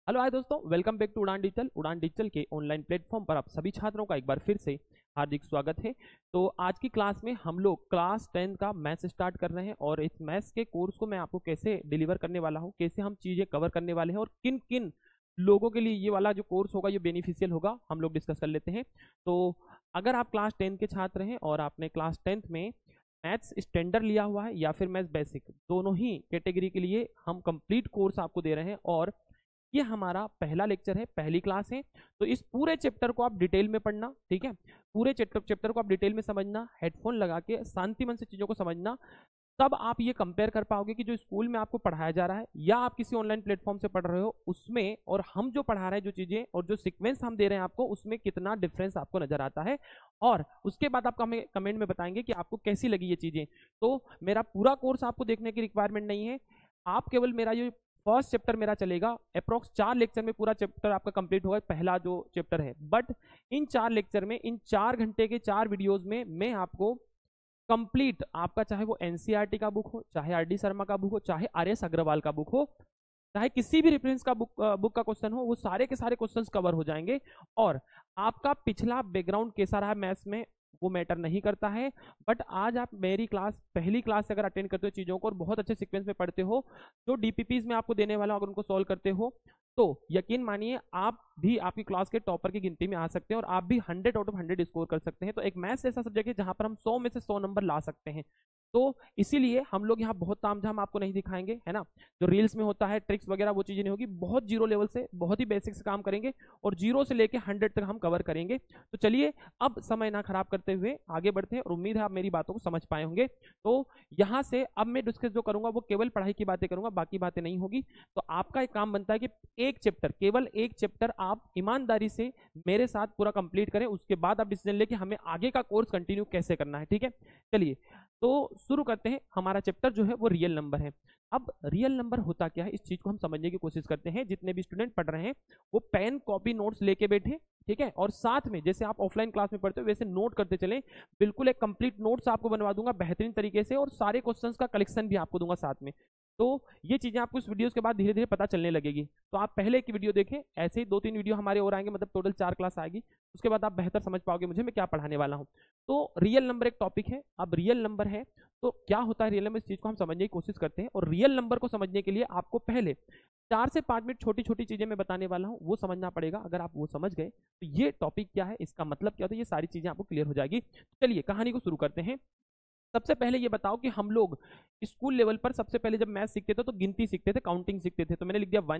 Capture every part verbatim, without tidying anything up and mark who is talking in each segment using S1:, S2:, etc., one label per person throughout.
S1: Hello hi दोस्तों, welcome back to Udaan digital. Udaan digital के online platform पर आप सभी छात्रों का एक बार फिर से हार्दिक स्वागत है। तो आज की क्लास में हम लोग क्लास टेंथ का मैथ्स स्टार्ट कर रहे हैं और इस मैथ्स के कोर्स को मैं आपको कैसे डिलीवर करने वाला हूं, कैसे हम चीजें कवर करने वाले हैं और किन किन लोगों के लिए ये वाला जो कोर्स होगा ये बेनिफिशियल होगा, हम लोग डिस्कस कर लेते हैं। तो अगर आप क्लास टेंथ के छात्र हैं और आपने क्लास टेंथ में मैथ्स स्टैंडर्ड लिया हुआ है या फिर मैथ्स बेसिक, दोनों ही कैटेगरी के लिए हम कंप्लीट कोर्स आपको दे रहे हैं और ये हमारा पहला लेक्चर है, पहली क्लास है। तो इस पूरे चैप्टर को आप डिटेल में पढ़ना, ठीक है। पूरे चैप्टर चैप्टर को आप डिटेल में समझना, हेडफोन लगा के शांति मन से चीजों को समझना, तब आप ये कंपेयर कर पाओगे कि जो स्कूल में आपको पढ़ाया जा रहा है या आप किसी ऑनलाइन प्लेटफॉर्म से पढ़ रहे हो उसमें और हम जो पढ़ा रहे हैं जो चीजें और जो सीक्वेंस हम दे रहे हैं आपको, उसमें कितना डिफरेंस आपको नजर आता है। और उसके बाद आप हमें कमेंट में बताएंगे कि आपको कैसी लगी ये चीजें। तो मेरा पूरा कोर्स आपको देखने की रिक्वायरमेंट नहीं है, आप केवल मेरा ये फर्स्ट चैप्टर मेरा चलेगा, अप्रोक्स चार लेक्चर में पूरा चैप्टर आपका कंप्लीट होगा, पहला जो चैप्टर है। बट इन चार लेक्चर में, इन चार घंटे के चार वीडियोस में मैं आपको कंप्लीट आपका, चाहे वो एनसीईआरटी का बुक हो, चाहे आर डी शर्मा का बुक हो, चाहे आर एस अग्रवाल का बुक हो, चाहे किसी भी रेफरेंस का बुक बुक का क्वेश्चन हो, वो सारे के सारे क्वेश्चंस कवर हो जाएंगे। और आपका पिछला बैकग्राउंड कैसा रहा मैथ्स में वो मैटर नहीं करता है। बट आज आप मेरी क्लास, पहली क्लास से अगर अटेंड करते हो चीजों को और बहुत अच्छे सीक्वेंस में पढ़ते हो, जो डीपीपीज में आपको देने वाला अगर उनको सॉल्व करते हो, तो यकीन मानिए आप भी आपकी क्लास के टॉपर की गिनती में आ सकते हैं और आप भी hundred out of hundred score कर सकते हैं। तो एक मैथ्स ऐसा सब्जेक्ट है जहां पर हम सौ में से सौ नंबर ला सकते हैं। तो इसीलिए हम लोग यहाँ बहुत तामझाम आपको नहीं दिखाएंगे, है ना। जो रील्स में होता है ट्रिक्स वगैरह वो चीजें नहीं होगी, बहुत जीरो लेवल से, बहुत ही बेसिक से काम करेंगे और जीरो से लेके हंड्रेड तक हम कवर करेंगे। तो चलिए अब समय ना खराब करते हुए आगे बढ़ते हैं और उम्मीद है आप मेरी बातों को समझ पाए होंगे। तो यहाँ से अब मैं डिस्कस जो करूंगा वो केवल पढ़ाई की बातें करूंगा, बाकी बातें नहीं होगी। तो आपका एक काम बनता है कि एक चैप्टर, केवल एक चैप्टर आप ईमानदारी से मेरे साथ पूरा कंप्लीट करें, उसके बाद आप डिसीजन लेके हमें आगे का कोर्स कंटिन्यू कैसे करना है, ठीक है। चलिए तो शुरू करते हैं। हमारा चैप्टर जो है वो रियल नंबर है। अब रियल नंबर होता क्या है, इस चीज को हम समझने की कोशिश करते हैं। जितने भी स्टूडेंट पढ़ रहे हैं वो पेन कॉपी नोट्स लेके बैठे, ठीक है, और साथ में जैसे आप ऑफलाइन क्लास में पढ़ते हो वैसे नोट करते चलें। बिल्कुल एक कंप्लीट नोट्स आपको बनवा दूंगा बेहतरीन तरीके से और सारे क्वेश्चंस का कलेक्शन भी आपको दूंगा साथ में। तो ये चीजें आपको इस वीडियोस के बाद धीरे धीरे पता चलने लगेगी। तो आप पहले एक वीडियो देखें, ऐसे ही दो तीन वीडियो हमारे और आएंगे, मतलब टोटल चार क्लास आएगी। उसके बाद आप बेहतर समझ पाओगे मुझे मैं क्या पढ़ाने वाला हूं। तो रियल नंबर एक टॉपिक है। अब रियल नंबर है तो क्या होता है रियल नंबर, इस चीज को हम समझने की कोशिश करते हैं। और रियल नंबर को समझने के लिए आपको पहले चार से पांच मिनट छोटी छोटी चीजें मैं बताने वाला हूं, वो समझना पड़ेगा। अगर आप वो समझ गए तो ये टॉपिक क्या है, इसका मतलब क्या होता है, ये सारी चीजें आपको क्लियर हो जाएगी। चलिए कहानी को शुरू करते हैं। सबसे पहले ये बताओ कि हम लोग स्कूल लेवल पर सबसे पहले जब मैथ सीखते थे तो गिनती सीखते थे, काउंटिंग सीखते थे। तो मैंने लिख दिया वन,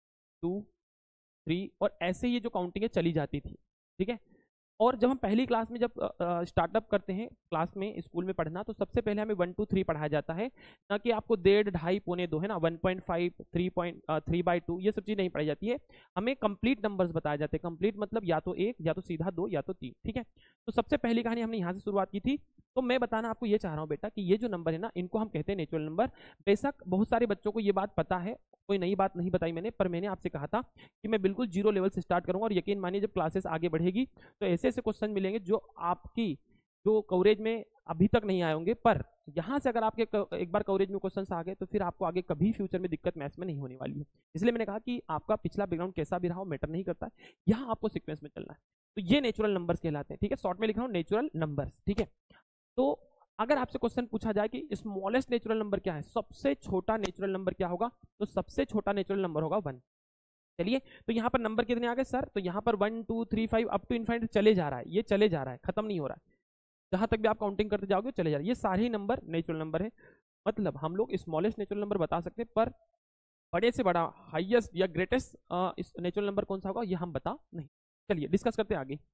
S1: टू, थ्री, और ऐसे ये जो काउंटिंग है चली जाती थी, ठीक है। और जब हम पहली क्लास में जब स्टार्टअप करते हैं क्लास में, स्कूल में पढ़ना, तो सबसे पहले हमें वन टू थ्री पढ़ाया जाता है, ना कि आपको डेढ़, ढाई, पौने दो, है ना, one point five, three point three by two, ये सब चीज नहीं पढ़ाई जाती है। हमें कंप्लीट नंबर्स बताए जाते हैं। कंप्लीट मतलब या तो एक, या तो सीधा दो, या तो तीन, ठीक है। तो सबसे पहली कहानी हमने यहाँ से शुरुआत की थी। तो मैं बताना आपको ये चाह रहा हूँ बेटा कि ये जो नंबर है ना, इनको हम कहते हैं नेचुरल नंबर। बेशक बहुत सारे बच्चों को ये बात पता है, कोई नई बात नहीं बताई मैंने, पर मैंने आपसे कहा था कि मैं बिल्कुल जीरो लेवल से स्टार्ट करूंगा और यकीन मानिए जब क्लासेस आगे बढ़ेगी तो ऐसे ऐसे क्वेश्चन मिलेंगे जो आपकी जो कवरेज में अभी तक नहीं आए होंगे। पर यहां से अगर आपके एक बार कवरेज में क्वेश्चंस आ गए तो फिर आपको आगे कभी फ्यूचर में दिक्कत मैथ्स में नहीं होने वाली है। इसलिए मैंने कहा कि आपका पिछला बैकग्राउंड कैसा भी रहा हो मैटर नहीं करता है, यहाँ आपको सीक्वेंस में चलना है। तो ये नेचुरल नंबर्स कहलाते हैं, ठीक है। शॉर्ट में लिख रहा हूँ नेचुरल नंबर्स, ठीक है। तो अगर आपसे क्वेश्चन पूछा जाए कि स्मॉलेस्ट नेचुरल नंबर क्या है, सबसे छोटा नेचुरल नंबर क्या होगा, तो सबसे छोटा नेचुरल नंबर होगा वन। चलिए तो यहाँ पर नंबर कितने आ गए सर, तो यहाँ पर one two three five up to infinite चले जा रहा है, ये चले जा रहा है, खत्म नहीं हो रहा है। जहां तक भी आप काउंटिंग करते जाओगे चले जा रहा है। ये सारे ही नंबर नेचुरल नंबर है। मतलब हम लोग स्मॉलेस्ट नेचुरल नंबर बता सकते हैं, पर बड़े से बड़ा, हाईएस्ट या ग्रेटेस्ट नेचुरल नंबर कौन सा होगा ये हम बता नहीं। चलिए डिस्कस करते हैं आगे।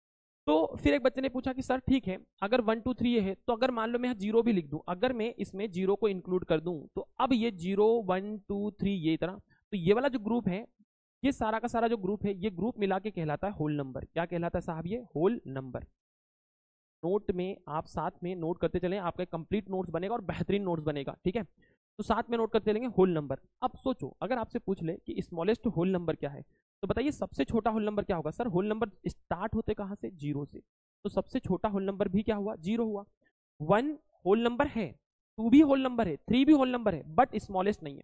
S1: तो फिर एक बच्चे ने पूछा कि सर ठीक है, अगर वन टू थ्री है तो अगर मान लो मैं जीरो भी लिख दूं, अगर मैं इसमें जीरो को इंक्लूड कर दूं, तो अब ये जीरो, वन, टू, थ्री, ये तरह, तो ये वाला जो ग्रुप है, ये सारा का सारा जो ग्रुप है, ये ग्रुप मिला के कहलाता है होल नंबर। क्या कहलाता है साहब, ये होल नंबर। नोट में आप साथ में नोट करते चलें, आपका कंप्लीट नोट्स बनेगा और बेहतरीन नोट्स बनेगा, ठीक है। तो साथ में नोट करते चलेंगे होल नंबर। अब सोचो अगर आपसे पूछ ले कि स्मॉलेस्ट होल नंबर क्या है, तो बताइए सबसे छोटा होल नंबर क्या होगा। सर होल नंबर स्टार्ट होते कहां से, जीरो से, तो सबसे छोटा होल नंबर भी क्या हुआ, जीरो हुआ। वन होल नंबर है, टू भी होल नंबर है, थ्री भी होल नंबर है, बट स्मॉलेस्ट नहीं है।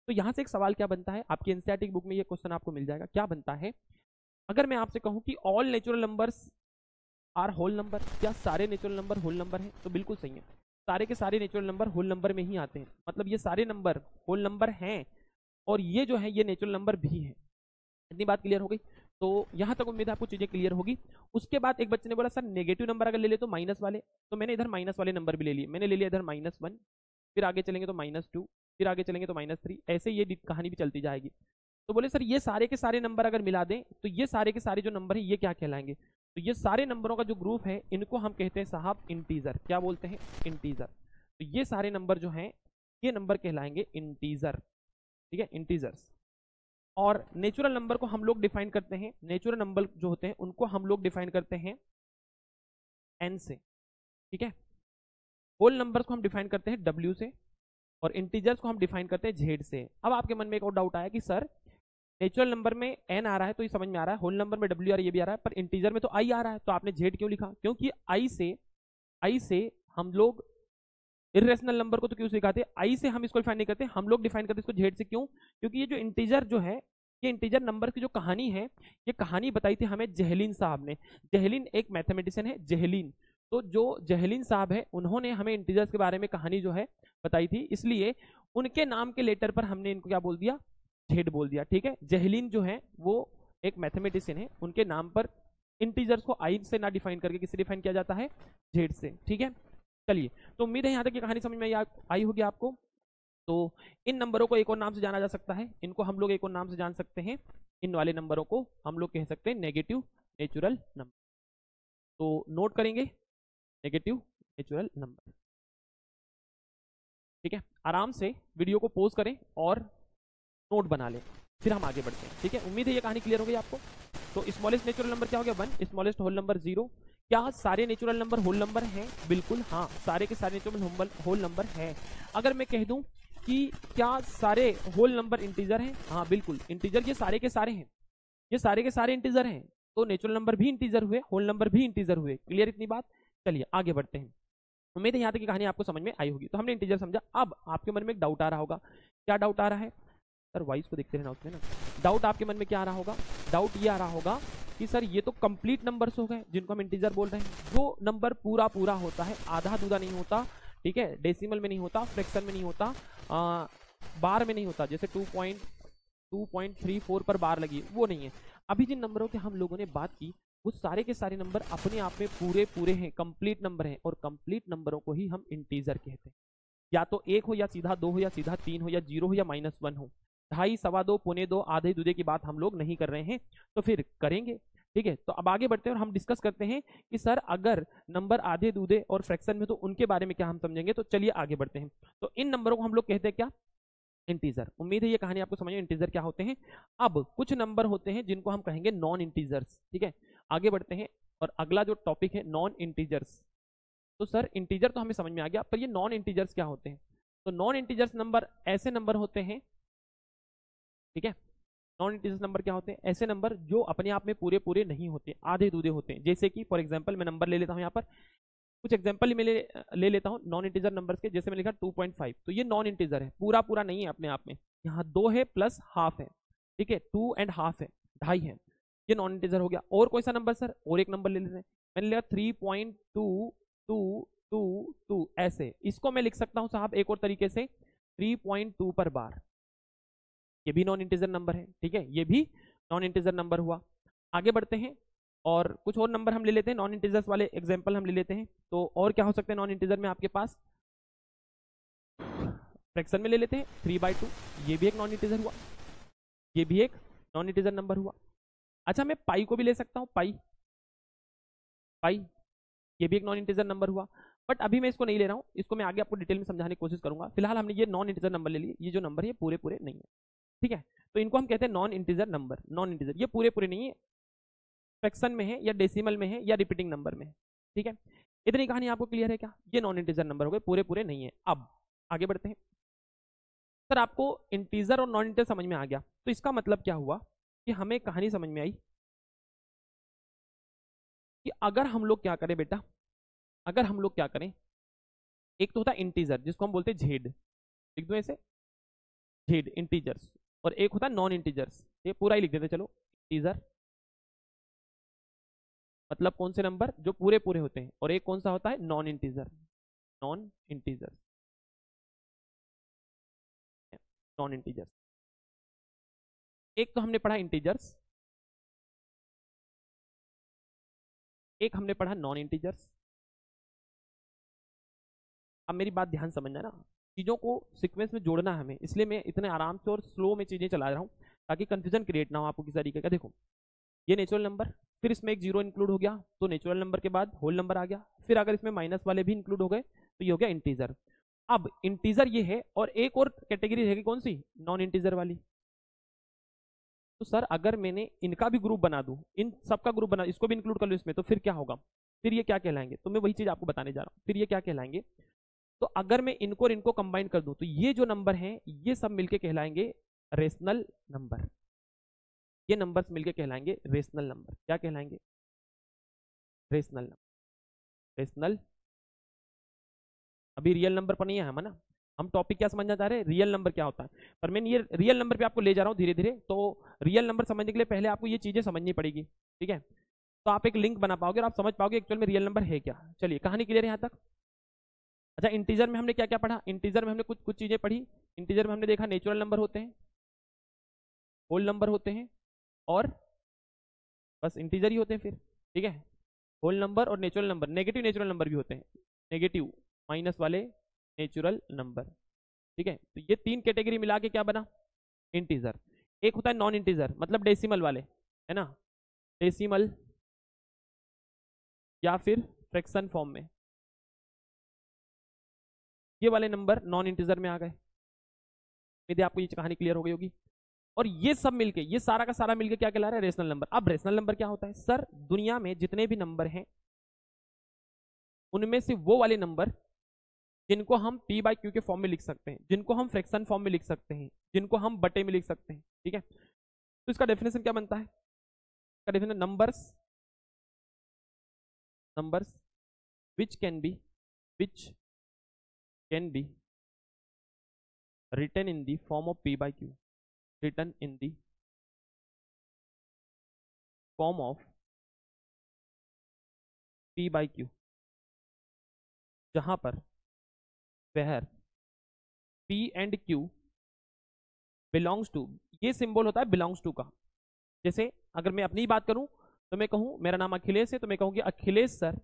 S1: तो यहाँ से एक सवाल क्या बनता है, आपकी एनसीईआरटी बुक में ये क्वेश्चन आपको मिल जाएगा, क्या बनता है, अगर मैं आपसे कहूँ कि all natural numbers are whole number, क्या सारे नेचुरल नंबर होल नंबर हैं? तो बिल्कुल सही है, सारे के सारे नेचुरल नंबर होल नंबर में ही आते हैं, मतलब ये सारे नंबर होल नंबर हैं और ये जो है ये नेचुरल नंबर भी है। इतनी बात क्लियर हो गई? तो यहाँ तक उम्मीद है आपको चीजें क्लियर होगी। उसके बाद एक बच्चे ने बोला सर नेगेटिव नंबर अगर ले ले तो माइनस वाले, तो मैंने इधर माइनस वाले नंबर भी ले लिए, मैंने ले लिया इधर माइनस वन, फिर आगे चलेंगे तो माइनस टू, फिर आगे चलेंगे तो माइनस थ्री, ऐसे ये कहानी भी चलती जाएगी। तो बोले सर ये सारे के सारे नंबर अगर मिला दें तो ये सारे के सारे जो नंबर है ये क्या कहलाएंगे? तो ये सारे नंबरों का जो ग्रुप है इनको हम कहते हैं साहब इंटीजर। क्या बोलते हैं? इंटीजर। तो ये सारे नंबर जो हैं ये नंबर कहलाएंगे इंटीजर, ठीक है, इंटीजर्स। और नेचुरल नंबर को हम लोग डिफाइन करते हैं, नेचुरल नंबर जो होते हैं उनको हम लोग डिफाइन करते हैं एन से, ठीक है। होल नंबर्स को हम डिफाइन करते हैं डब्ल्यू से और इंटीजर्स को हम डिफाइन करते हैं जेड से। अब आपके मन में एक और डाउट आया कि सर नेचुरल नंबर में एन आ रहा है तो ये समझ में आ रहा है, होल नंबर में डब्ल्यू आ रहा है ये भी आ रहा है, पर इंटीजर में तो आई आ रहा है, तो आपने जेड क्यों लिखा? क्योंकि आई से आई से हम लोग इरेशनल नंबर को तो क्यों सिखाते, आई से हम इसको डिफाइन नहीं करते, हम लोग डिफाइन करते इसको जेड से। क्यों? क्योंकि ये जो इंटीजर जो है ये इंटीजर नंबर की जो कहानी है ये कहानी बताई थी हमें जेहलिन साहब ने। जेहलिन एक मैथमेटिशियन है, जेहलिन। तो जो जेहलिन साहब है उन्होंने हमें इंटीजर्स के बारे में कहानी जो है बताई थी, इसलिए उनके नाम के लेटर पर हमने इनको क्या बोल दिया? जेड बोल दिया, ठीक है। जेहलिन जो है वो एक मैथमेटिशियन है, उनके नाम पर इंटीजर्स को आई से ना डिफाइन करके किससे डिफाइन किया जाता है? जेड से, ठीक है। चलिए, तो उम्मीद है यहाँ तक ये कहानी समझ में आई होगी आपको। तो इन नंबरों को एक और नाम से जाना जा सकता है, इनको हम लोग एक और नाम से जान सकते हैं, इन वाले नंबरों को हम लोग कह सकते हैं नेगेटिव नेचुरल नंबर। तो नोट करेंगे नेगेटिव नेचुरल नंबर, ठीक है। आराम से वीडियो को पॉज करें और नोट बना लें, फिर हम आगे बढ़ते हैं, ठीक है। उम्मीद है ये कहानी क्लियर हो गई आपको। तो स्मॉलेस्ट नेचुरल नंबर क्या हो गया? One. Smallest whole number zero. क्या सारे नेचुरल नंबर होल नंबर हैं? बिल्कुल हाँ, सारे के सारे नेचुरल होल नंबर हैं। अगर मैं कह दूं कि क्या सारे होल नंबर इंटीजर हैं? हाँ बिल्कुल, इंटीजर ये सारे के सारे हैं, ये सारे के सारे इंटीजर हैं, तो नेचुरल नंबर भी इंटीजर हुए, होल नंबर भी इंटीजर हुए। क्लियर इतनी बात? चलिए आगे बढ़ते हैं। उम्मीद है यहाँ तक की कहानी आपको समझ में आई होगी। तो हमने इंटीजर समझा। अब आपके मन में एक डाउट आ रहा होगा, क्या डाउट आ रहा है? सर वाइस को देखते रहना उसमें ना। डाउट आपके मन में क्या आ रहा होगा? डाउट ये आ रहा होगा कि सर ये तो कंप्लीट नंबर्स हो गए जिनको हम इंटीजर बोल रहे हैं, जो नंबर पूरा पूरा होता है, आधा दूधा नहीं होता, ठीक है, डेसिमल में नहीं होता, फ्रैक्शन में नहीं होता, आ, बार में नहीं होता, जैसे two point two point three four पर बार लगी, वो नहीं है। अभी जिन नंबरों की हम लोगों ने बात की वो सारे के सारे नंबर अपने आप में पूरे पूरे हैं, कंप्लीट नंबर हैं, और कंप्लीट नंबरों को ही हम इंटीजर कहते हैं। या तो एक हो, या सीधा दो हो, या सीधा तीन हो, या जीरो हो, या माइनस वन हो। ढाई, सवा दो, पौने दो, आधे दूधे की बात हम लोग नहीं कर रहे हैं, तो फिर करेंगे, ठीक है। तो अब आगे बढ़ते हैं और हम डिस्कस करते हैं कि सर अगर नंबर आधे दूधे और फ्रैक्शन में तो उनके बारे में क्या हम समझेंगे। तो चलिए आगे बढ़ते हैं। तो इन नंबरों को हम लोग कहते हैं क्या? इंटीजर। उम्मीद है ये कहानी आपको समझ में इंटीजर क्या होते हैं। अब कुछ नंबर होते हैं जिनको हम कहेंगे नॉन इंटीजर्स, ठीक है। आगे बढ़ते हैं और अगला जो टॉपिक है नॉन इंटीजर्स। तो सर इंटीजर तो हमें समझ में आ गया, पर ये नॉन इंटीजर्स क्या होते हैं? तो नॉन इंटीजर्स नंबर ऐसे नंबर होते हैं, ठीक है। नॉन इंटीजर्स नंबर क्या होते हैं? ऐसे नंबर जो अपने आप में पूरे पूरे नहीं होते, आधे दूधे होते हैं। जैसे कि फॉर एग्जांपल मैं नंबर ले लेता हूं, यहाँ पर कुछ एग्जांपल मैं ले, ले लेता हूं नॉन इंटीजर नंबर्स के। जैसे मैंने लिखा टू पॉइंट फाइव, तो ये नॉन इंटीजर है, पूरा पूरा नहीं है अपने आप में। यहाँ दो है प्लस हाफ है, ठीक है, टू एंड हाफ है, ढाई है, ये नॉन इंटीजर हो गया। और कोई सा नंबर सर? और एक नंबर ले लेते हैं, मैंने लिखा three point two two two two, ऐसे इसको मैं लिख सकता हूं साहब एक और तरीके से, थ्री पॉइंट टू पर बार, ये भी नॉन इंटीजर नंबर है, ठीक है, ये भी नॉन इंटीजर नंबर हुआ। आगे बढ़ते हैं और कुछ और नंबर हम ले लेते हैं, नॉन इंटीजर्स वाले एग्जांपल हम ले लेते हैं। तो और क्या हो सकते हैं नॉन इंटीजर में आपके पास? फ्रैक्शन में ले लेते हैं थ्री बाई टू, ये भी एक नॉन इंटीजर हुआ, ये भी एक नॉन इंटीजर नंबर हुआ। अच्छा, मैं पाई को भी ले सकता हूँ, पाई पाई ये भी एक नॉन इंटीजर नंबर हुआ, बट अभी मैं इसको नहीं ले रहा हूँ, इसको मैं आगे आपको डिटेल में समझाने की कोशिश करूंगा। फिलहाल हमने ये नॉन इंटीजर नंबर ले लिए, ये जो नंबर है पूरे पूरे नहीं है, ठीक है। तो इनको हम कहते हैं non integer number. Non integer ये पूरे पूरे नहीं है, फ्रैक्शन में है, या डेसिमल में है, या रिपीटिंग नंबर में है, ठीक है। इतनी कहानी आपको क्लियर है क्या? ये नॉन इंटीजर नंबर हो गए, पूरे पूरे नहीं है। अब आगे बढ़ते हैं। सर आपको इंटीजर और नॉन इंटीजर समझ में आ गया, तो इसका मतलब क्या हुआ कि हमें कहानी समझ में आई कि अगर हम लोग क्या करें बेटा, अगर हम लोग क्या करें, एक तो होता है इंटीजर जिसको हम बोलते हैं जेड, लिख दो ऐसे, जेड इंटीजर्स, और एक होता है नॉन इंटीजर्स। ये पूरा ही लिख देते चलो, इंटीजर मतलब कौन से नंबर जो पूरे पूरे होते हैं, और एक कौन सा होता है non integer, non integer, non integers. एक तो हमने पढ़ा इंटीजर्स, एक हमने पढ़ा नॉन इंटीजर्स। अब मेरी बात ध्यान समझना ना, चीजों को सीक्वेंस में जोड़ना है हमें, इसलिए मैं इतने आराम से और स्लो में चीजें चला रहा हूँ ताकि कंफ्यूजन क्रिएट ना हो आपको किसी तरीके का। देखो ये नेचुरल नंबर, फिर इसमें एक जीरो इंक्लूड हो गया तो नेचुरल नंबर के बाद होल नंबर आ गया, फिर अगर इसमें माइनस वाले भी इंक्लूड हो गए तो ये हो गया इंटीजर। अब इंटीजर ये है, और एक और कैटेगरी रहेगी कौन सी, नॉन इंटीजर वाली। तो सर अगर मैंने इनका भी ग्रुप बना दूं, इन सबका ग्रुप बना, इसको भी इंक्लूड कर लो इसमें, तो फिर क्या होगा, फिर ये क्या कहलाएंगे, तो मैं वही चीज आपको बताने जा रहा हूँ, फिर ये क्या कहलाएंगे। तो अगर मैं इनको और इनको कंबाइन कर दूं तो ये जो नंबर हैं ये सब मिलके कहलाएंगे रेशनल नंबर, ये नंबर्स मिलके कहलाएंगे रेशनल नंबर। क्या कहलाएंगे, रेशनल नंबर, रेशनल। अभी रियल नंबर पर नहीं है हम, है ना, हम टॉपिक क्या समझना चाह रहे हैं, रियल नंबर क्या होता है, पर मैं ये रियल नंबर पे आपको ले जा रहा हूँ धीरे धीरे। तो रियल नंबर समझने के लिए पहले आपको ये चीजें समझनी पड़ेगी, ठीक है, तो आप एक लिंक बना पाओगे और आप समझ पाओगे एक्चुअल में रियल नंबर है क्या। चलिए कहानी क्लियर है यहाँ तक। अच्छा इंटीजर में हमने क्या क्या पढ़ा, इंटीजर में हमने कुछ कुछ चीजें पढ़ी। इंटीजर में हमने देखा नेचुरल नंबर होते हैं, होल नंबर होते हैं, और बस इंटीजर ही होते हैं फिर, ठीक है। होल नंबर और natural number, negative natural number भी होते हैं, नेगेटिव माइनस वाले नेचुरल नंबर, ठीक है। तो ये तीन कैटेगरी मिला के क्या बना, इंटीजर। एक होता है नॉन इंटीजर, मतलब डेसिमल वाले, है ना, डेसिमल या फिर फ्रैक्शन फॉर्म में, ये वाले नंबर नॉन इंटीजर में आ गए। यदि आपको ये कहानी क्लियर हो गई होगी। और ये सब मिलके, ये सारा का सारा मिलके क्या कहला रहा है, रेशनल नंबर। अब रेशनल नंबर क्या होता है, सर दुनिया में जितने भी नंबर हैं उनमें से वो वाले नंबर जिनको हम पी बाई क्यू के फॉर्म में लिख सकते हैं, जिनको हम फ्रैक्शन फॉर्म में लिख सकते हैं, जिनको हम बटे में लिख सकते हैं, ठीक है। तो इसका डेफिनेशन क्या बनता है, इसका definition numbers, numbers which can be, which can be written in the form of p by q, written in the form of p by q, जहां पर where p and q belongs to, ये symbol होता है belongs to का। जैसे अगर मैं अपनी बात करूं तो मैं कहूं मेरा नाम अखिलेश है, तो मैं कहूंगी Akhilesh sir,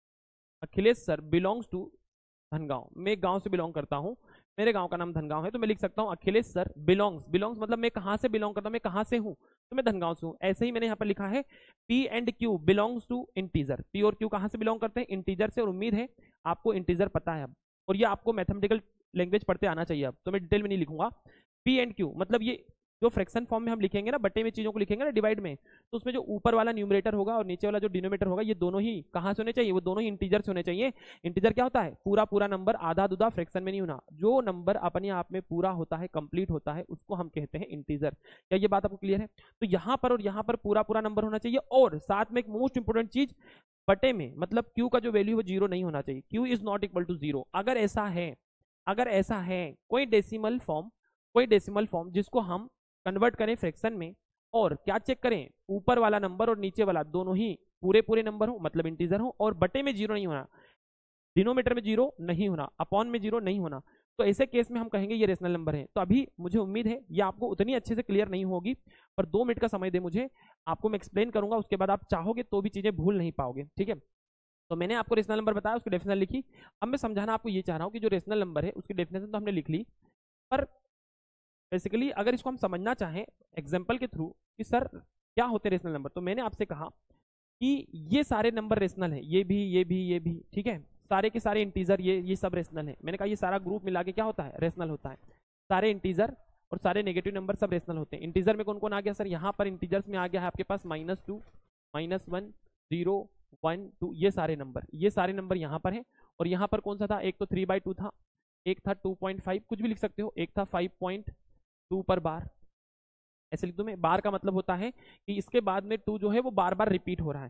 S1: Akhilesh sir belongs to Dhangaon, मैं गांव से बिलोंग करता हूं, मेरे गांव का नाम धनगांव है, तो मैं लिख सकता हूं अखिलेश सर बिलोंग्स, बिलोंग्स मतलब मैं कहां से बिलोंग करता हूं, मैं कहां से हूं, तो मैं धनगांव से हूं। ऐसे ही मैंने यहां पर लिखा है P and Q belongs to integer, P और Q कहां से बिलोंग करते हैं, इंटीजर से, और उम्मीद है आपको इंटीजर पता है अब, और ये आपको मैथमेटिकल लैंग्वेज पढ़ते आना चाहिए अब, तो मैं डिटेल में नहीं लिखूंगा। P एंड Q मतलब ये जो फ्रैक्शन फॉर्म में हम लिखेंगे ना, बटे में चीजों को लिखेंगे ना डिवाइड में, तो उसमें जो ऊपर वाला न्यूमरेटर होगा और नीचे वाला जो डिनोमिनेटर होगा, ये दोनों ही कहां से होने चाहिए, वो दोनों ही इंटीजर से होने चाहिए। इंटीजर क्या होता है, पूरा पूरा नंबर, आधा दुधा फ्रैक्शन में नहीं होना, जो नंबर अपने आप में पूरा होता है, कंप्लीट होता है, उसको हम कहते हैं इंटीजर। क्या ये बात आपको क्लियर है। तो यहां पर और यहां पर पूरा पूरा नंबर होना चाहिए, और साथ में एक मोस्ट इंपोर्टेंट चीज, बटे में मतलब Q का जो वैल्यू है जीरो नहीं होना चाहिए, Q is not equal to zero. अगर ऐसा है, अगर ऐसा है कोई डेसिमल फॉर्म, कोई डेसिमल फॉर्म जिसको हम कन्वर्ट करें फ्रैक्शन में, और क्या चेक करें, ऊपर वाला नंबर और नीचे वाला दोनों ही पूरे पूरे नंबर हो, मतलब इंटीजर हो, और बटे में जीरो नहीं होना, डिनोमीटर में जीरो नहीं होना, अपॉन में जीरो नहीं होना, तो ऐसे केस में हम कहेंगे ये रेशनल नंबर है। तो अभी मुझे उम्मीद है ये आपको उतनी अच्छे से क्लियर नहीं होगी, पर दो मिनट का समय दे मुझे, आपको मैं एक्सप्लेन करूंगा, उसके बाद आप चाहोगे तो भी चीजें भूल नहीं पाओगे, ठीक है। तो मैंने आपको रेशनल नंबर बताया, उसकी डेफिनेशन लिखी। अब मैं समझाना आपको ये चाह रहा हूँ कि जो रेशनल नंबर है उसकी डेफिनेशन तो हमने लिख ली, पर बेसिकली अगर इसको हम समझना चाहें एग्जाम्पल के थ्रू कि सर क्या होते हैं रेशनल नंबर, तो मैंने आपसे कहा कि ये सारे नंबर रेशनल हैं, ये भी ये भी ये भी, ठीक है, सारे के सारे इंटीजर ये ये सब रेशनल हैं। मैंने कहा ये सारा ग्रुप मिला के क्या होता है, रेशनल होता है। सारे इंटीजर और सारे नेगेटिव नंबर सब रेशनल होते हैं। इंटीजर में कौन कौन आ गया सर, यहाँ पर इंटीजर्स में आ गया है आपके पास minus two, minus one, zero, one, two, ये सारे नंबर, ये सारे नंबर यहाँ पर हैं। और यहाँ पर कौन सा था, एक तो थ्री बाई टू था, एक था टू पॉइंट फाइव, कुछ भी लिख सकते हो, एक था फाइव पॉइंट टू पर बार, ऐसे लिख दूं मैं। बार का मतलब होता है कि इसके बाद में टू जो है वो बार बार रिपीट हो रहा है,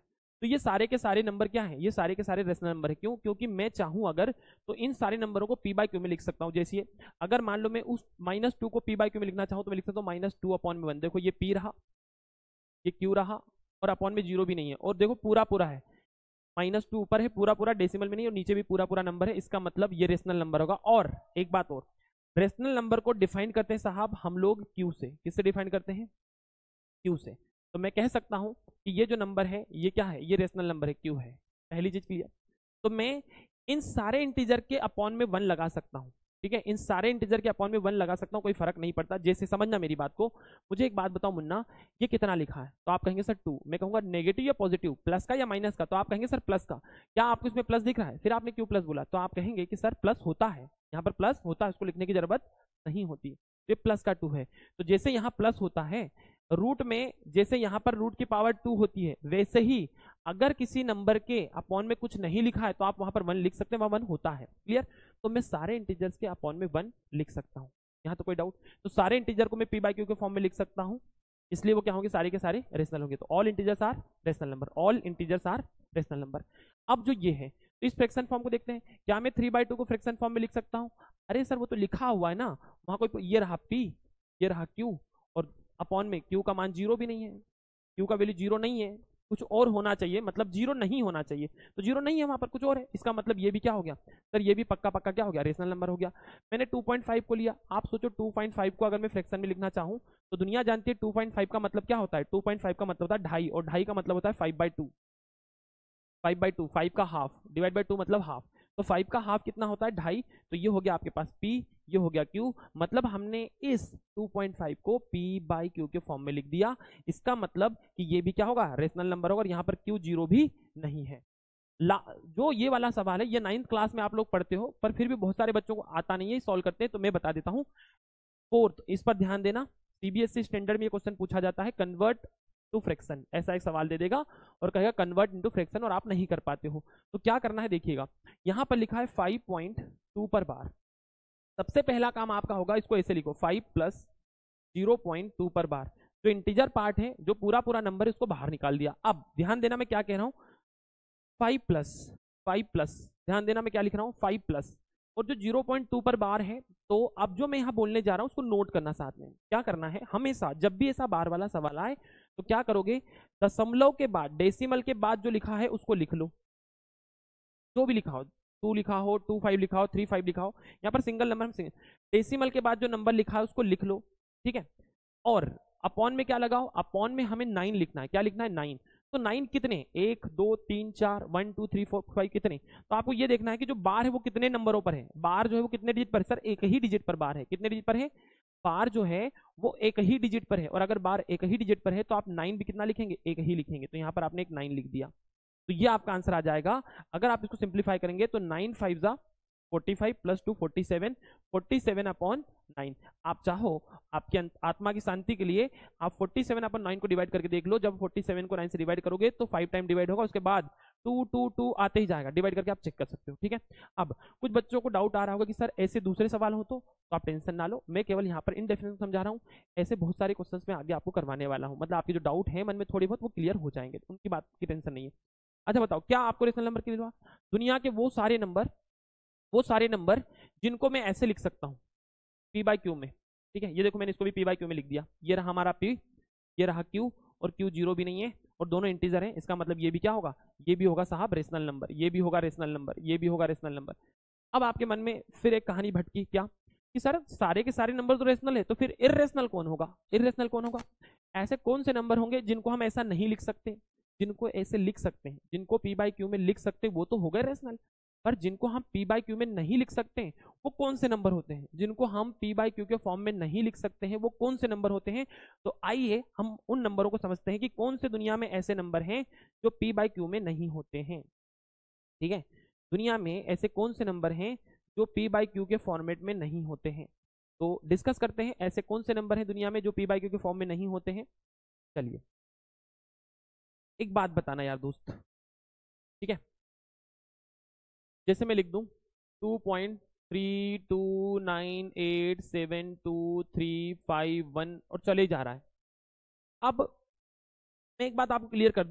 S1: तो ये सारे के सारे नंबर क्या है, ये सारे के सारे रेशनल नंबर है। क्यों? क्योंकि मैं चाहूं अगर तो इन सारे नंबरों को पी बाई क्यू में लिख सकता हूं। जैसे अगर मान लो मैं उस माइनस टू को पी बाई क्यू में लिखना चाहूं तो मैं लिख सकता हूँ माइनस टू अपॉन में वन। देखो ये पी रहा, ये क्यू रहा, और अपॉन में जीरो भी नहीं है, और देखो पूरा पूरा है, माइनस टू ऊपर है, पूरा पूरा डेसिमल में नहीं, और नीचे भी पूरा पूरा नंबर है। इसका मतलब ये रेशनल नंबर होगा। और एक बात और, रेशनल नंबर को डिफाइन करते हैं साहब हम लोग क्यू से। किससे डिफाइन करते हैं? क्यू से। तो मैं कह सकता हूं कि ये जो नंबर है ये क्या है, ये रेशनल नंबर है, क्यू है। पहली चीज क्लियर। तो मैं इन सारे इंटीजर के अपॉन में वन लगा सकता हूं, ठीक है, इन सारे इंटीजर के अपॉन में वन लगा सकता हूं, कोई फर्क नहीं पड़ता। जैसे समझना मेरी बात को, मुझे एक बात बताओ मुन्ना, ये कितना लिखा है? तो आप कहेंगे सर टू। मैं कहूंगा नेगेटिव या पॉजिटिव, प्लस का या माइनस का? तो आप कहेंगे सर प्लस का। क्या आपको इसमें प्लस दिख रहा है? फिर आपने क्यों प्लस बोला? तो आप कहेंगे कि सर प्लस होता है, यहाँ पर प्लस होता है, उसको लिखने की जरूरत नहीं होती। ये प्लस का टू है। तो जैसे यहाँ प्लस होता है रूट में, जैसे यहाँ पर रूट की पावर टू होती है, वैसे ही अगर किसी नंबर के अपॉन में कुछ नहीं लिखा है तो आप वहां पर वन लिख सकते हैं, वहां वन होता है। क्लियर? तो मैं सारे इंटीजर्स के अपॉन में वन लिख सकता हूं। यहाँ तो कोई डाउट? तो सारे इंटीजर को मैं पी बाई क्यू के फॉर्म में लिख सकता हूं, इसलिए वो क्या होंगे, सारे के सारे रेशनल होंगे। तो all integers are rational number, all integers are rational number. अब जो ये है, तो इस फ्रैक्शन फॉर्म को देखते हैं। क्या मैं थ्री बाई टू को फ्रैक्शन फॉर्म में लिख सकता हूँ? अरे सर वो तो लिखा हुआ है ना वहां, कोई ये रहा पी, ये रहा क्यू, और अपॉन में क्यू का मान जीरो भी नहीं है, क्यू का वैल्यू जीरो नहीं है, कुछ और होना चाहिए, मतलब जीरो नहीं होना चाहिए। तो जीरो नहीं है वहां पर, कुछ और है। इसका मतलब ये भी क्या हो गया सर, ये भी पक्का पक्का क्या हो गया, रेशनल नंबर हो गया। मैंने टू पॉइंट फाइव को लिया। आप सोचो टू पॉइंट फाइव को अगर मैं फ्रैक्शन में लिखना चाहूं तो दुनिया जानती है टू पॉइंट फाइव का मतलब क्या होता है। टू पॉइंट फाइव का मतलब होता है ढाई, और ढाई का मतलब होता है five by two. Five by two, five का हाफ डिवाइड बाई टू मतलब हाफ। तो फाइव का हाफ कितना होता है, ढाई। तो ये हो गया आपके पास P, ये हो गया Q। मतलब हमने इस टू पॉइंट फाइव को P बाई Q के फॉर्म में लिख दिया। इसका मतलब कि ये भी क्या होगा, रेशनल नंबर होगा, और यहाँ पर Q जीरो भी नहीं है। ला, जो ये वाला सवाल है ये नाइन्थ क्लास में आप लोग पढ़ते हो, पर फिर भी बहुत सारे बच्चों को आता नहीं है, सॉल्व करते हैं, तो मैं बता देता हूँ। फोर्थ, इस पर ध्यान देना, सीबीएसई स्टैंडर्ड में ये क्वेश्चन पूछा जाता है, कन्वर्ट टू फ्रैक्शन, ऐसा एक सवाल दे देगा और कहेगा कन्वर्ट इनटू फ्रैक्शन, और आप नहीं कर पाते हो। तो क्या करना है, देखिएगा यहां पर लिखा है फाइव पॉइंट टू पर बार। सबसे पहला काम आपका होगा, इसको ऐसे लिखो, five plus zero point two पर बार। जो इंटीजर पार्ट है, जो पूरा पूरा नंबर है, उसको बाहर निकाल दिया। अब ध्यान देना मैं क्या कह रहा हूं, फाइव प्लस फाइव प्लस, ध्यान देना मैं क्या लिख रहा हूं, फाइव प्लस, और जो जीरो पॉइंट टू पर बार है। तो अब जो मैं यहां बोलने जा रहा हूं उसको नोट करना, साथ में क्या करना है, हमेशा जब भी ऐसा बार वाला सवाल आए तो क्या करोगे, दशमलव के बाद, डेसिमल के बाद जो लिखा है उसको लिख लो। जो भी लिखा हो, टू लिखा हो, टू फाइव लिखा हो, थ्री फाइव लिखा हो, यहाँ पर सिंगल नंबर में डेसिमल के बाद जो नंबर लिखा है उसको लिख लो, ठीक है। और अपॉन में क्या लगाओ, अपॉन में हमें नाइन लिखना है। क्या लिखना है, नाइन। तो नाइन कितने, एक दो तीन चार, one two three four five, कितने। तो आपको ये देखना है कि जो बार है वो कितने नंबरों पर है। बार जो है वो कितने डिजिट पर है, सर एक ही डिजिट पर बार है। कितने डिजिट पर है, बार जो है वो एक ही डिजिट पर है। और अगर बार एक ही डिजिट पर है तो आप नाइन भी कितना लिखेंगे, एक ही लिखेंगे। तो यहाँ पर आपने एक नाइन लिख दिया, तो ये आपका आंसर आ जाएगा। अगर आप इसको सिंप्लीफाई करेंगे तो नाइन फाइव जा forty five plus two forty seven, forty seven upon nine. आप चाहो आपकी आत्मा की शांति के लिए आप फोर्टी सेवन अपॉन नाइन को डिवाइड करके देख लो। जब फोर्टी सेवन को नाइन से डिवाइड करोगे तो फाइव टाइम डिवाइड होगा, उसके बाद टू टू टू आते ही जाएगा, डिवाइड करके आप चेक कर सकते हो, ठीक है। अब कुछ बच्चों को डाउट आ रहा होगा कि सर ऐसे दूसरे सवाल हो, तो, तो आप टेंशन ना लो, मैं केवल यहाँ पर इन डेफिनेशन समझा रहा हूँ। ऐसे बहुत सारे क्वेश्चन में आगे आपको करवाने वाला हूँ, मतलब आपके जो डाउट है मन में थोड़ी बहुत वो क्लियर हो जाएंगे, उनकी बात की टेंशन नहीं है। अच्छा बताओ, क्या आपको रेशनल नंबर क्लियर हुआ? दुनिया के वो सारे नंबर, वो सारे नंबर जिनको मैं ऐसे लिख सकता हूँ पी बाई क्यू में, ठीक है। ये देखो मैंने इसको भी पी बाई क्यू में लिख दिया। ये रहा हमारा पी, ये रहा क्यू, और क्यू जीरो भी नहीं है, और दोनों इंटीजर है। इसका मतलब ये भी क्या होगा, ये भी होगा साहब रेशनल नंबर, ये भी होगा रेशनल नंबर, ये भी होगा रेशनल नंबर। अब आपके मन में फिर एक कहानी भटकी, क्या कि सर सारे के सारे नंबर तो रेशनल है, तो फिर इर्रेशनल कौन होगा, इर्रेशनल कौन होगा। ऐसे कौन से नंबर होंगे जिनको हम ऐसा नहीं लिख सकते, जिनको ऐसे लिख सकते हैं, जिनको पी बाई क्यू में लिख सकते हैं, वो तो हो गए रेशनल। पर जिनको हम पी बाई क्यू में नहीं लिख सकते हैं वो कौन से नंबर होते हैं, जिनको हम पी बाई क्यू के फॉर्म में नहीं लिख सकते हैं वो कौन से नंबर होते हैं। तो आइए हम उन नंबरों को समझते हैं कि कौन से दुनिया में ऐसे नंबर हैं जो पी बाई क्यू में नहीं होते हैं, ठीक है। दुनिया में ऐसे कौन से नंबर हैं जो पी बाई क्यू के फॉर्मेट में नहीं होते हैं, तो डिस्कस करते हैं ऐसे कौन से नंबर हैं दुनिया में जो पी बाई क्यू के फॉर्म में नहीं होते हैं। चलिए एक बात बताना यार दोस्त, ठीक है। जैसे मैं लिख दूं two point three two nine eight seven two three five one और चले जा रहा है। अब मैं एक बात आपको क्लियर कर दूं,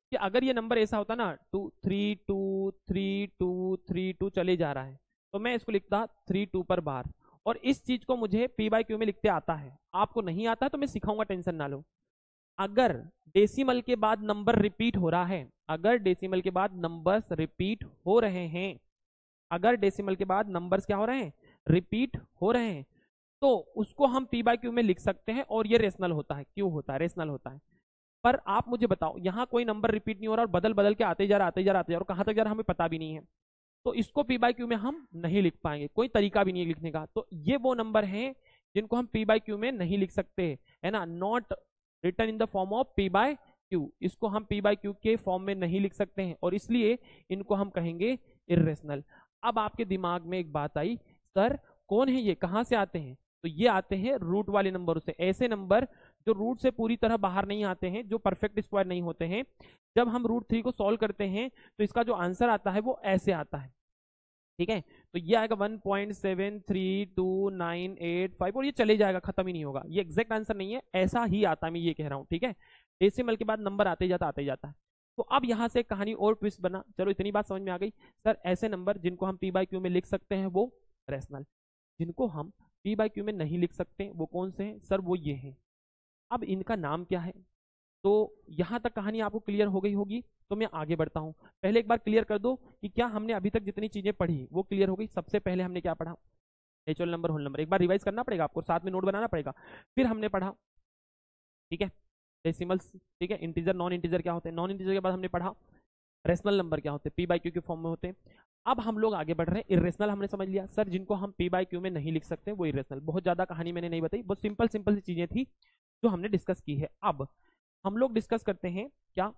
S1: कि अगर ये नंबर ऐसा होता ना two three two three two three two चले जा रहा है तो मैं इसको लिखता थ्री टू पर बार, और इस चीज को मुझे पी बाई क्यू में लिखते आता है। आपको नहीं आता है तो मैं सिखाऊंगा, टेंशन ना लो। अगर डेसिमल के बाद नंबर रिपीट हो रहा है, अगर डेसिमल के बाद नंबर्स रिपीट हो रहे हैं, अगर डेसिमल के बाद नंबर्स क्या हो रहे हैं, रिपीट हो रहे हैं, तो उसको हम पी बाई क्यू में लिख सकते हैं, और ये रेशनल होता है। क्यों होता है? रेशनल होता है। पर आप मुझे बताओ, यहाँ कोई नंबर रिपीट नहीं हो रहा और बदल बदल के आते जा रहा आते जा रहा आते जा रहा, और कहाँ तक जा रहा हमें पता भी नहीं है, तो इसको पी बाई क्यू में हम नहीं लिख पाएंगे, कोई तरीका भी नहीं है लिखने का। तो ये वो नंबर हैं जिनको हम पी बाई क्यू में नहीं लिख सकते, है ना, not return in the form of P by Q. इसको हम पी बाई क्यू के फॉर्म में नहीं लिख सकते हैं, और इसलिए इनको हम कहेंगे इर्रेशनल। अब आपके दिमाग में एक बात आई, सर कौन है ये, कहां से आते हैं? तो ये आते हैं रूट वाले नंबरों से, ऐसे नंबर जो रूट से पूरी तरह बाहर नहीं आते हैं, जो परफेक्ट स्क्वायर नहीं होते हैं। जब हम रूट थ्री को सॉल्व करते हैं तो इसका जो आंसर आता है वो ऐसे आता है, ठीक है। तो ये आएगा one point seven three two nine eight five, और ये चले जाएगा, खत्म ही नहीं होगा। ये एग्जैक्ट आंसर नहीं है, ऐसा ही आता है, मैं ये कह रहा हूं, ठीक है। डेसिमल के बाद नंबर आते जाता आते जाता है। तो अब यहां से कहानी और ट्विस्ट बना। चलो इतनी बात समझ में आ गई। सर ऐसे नंबर जिनको हम पी बाई क्यू में लिख सकते हैं वो रेशनल, जिनको हम पी बाई क्यू में नहीं लिख सकते वो कौन से हैं? सर वो ये हैं। अब इनका नाम क्या है? तो यहां तक कहानी आपको क्लियर हो गई होगी, तो मैं आगे बढ़ता हूं। पहले एक बार क्लियर कर दो कि क्या हमने अभी तक जितनी चीजें पढ़ी वो क्लियर हो गई। सबसे पहले हमने क्या पढ़ा? Natural number, whole number. एक बार रिवाइज करना पड़ेगा आपको, साथ में नोट बनाना पड़ेगा। फिर हमने पढ़ा, ठीक है, डेसिमल्स, ठीक है, इंटीजर नॉन इंटीजर क्या होते हैं, नॉन इंटीजर के बाद हमने पढ़ा रेशनल नंबर क्या होते हैं, पी बाई क्यू के फॉर्म में होते हैं। अब हम लोग आगे बढ़ रहे हैं, इरेशनल हमने समझ लिया। सर जिनको हम पी बाई क्यू में नहीं लिख सकते वो इरेशनल। बहुत ज्यादा कहानी मैंने नहीं बताई, बहुत सिंपल सिंपल सी चीजें थी जो हमने डिस्कस की है। अब हम लोग डिस्कस करते हैं क्या,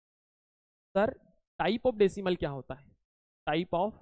S1: सर टाइप ऑफ डेसिमल क्या होता है, टाइप ऑफ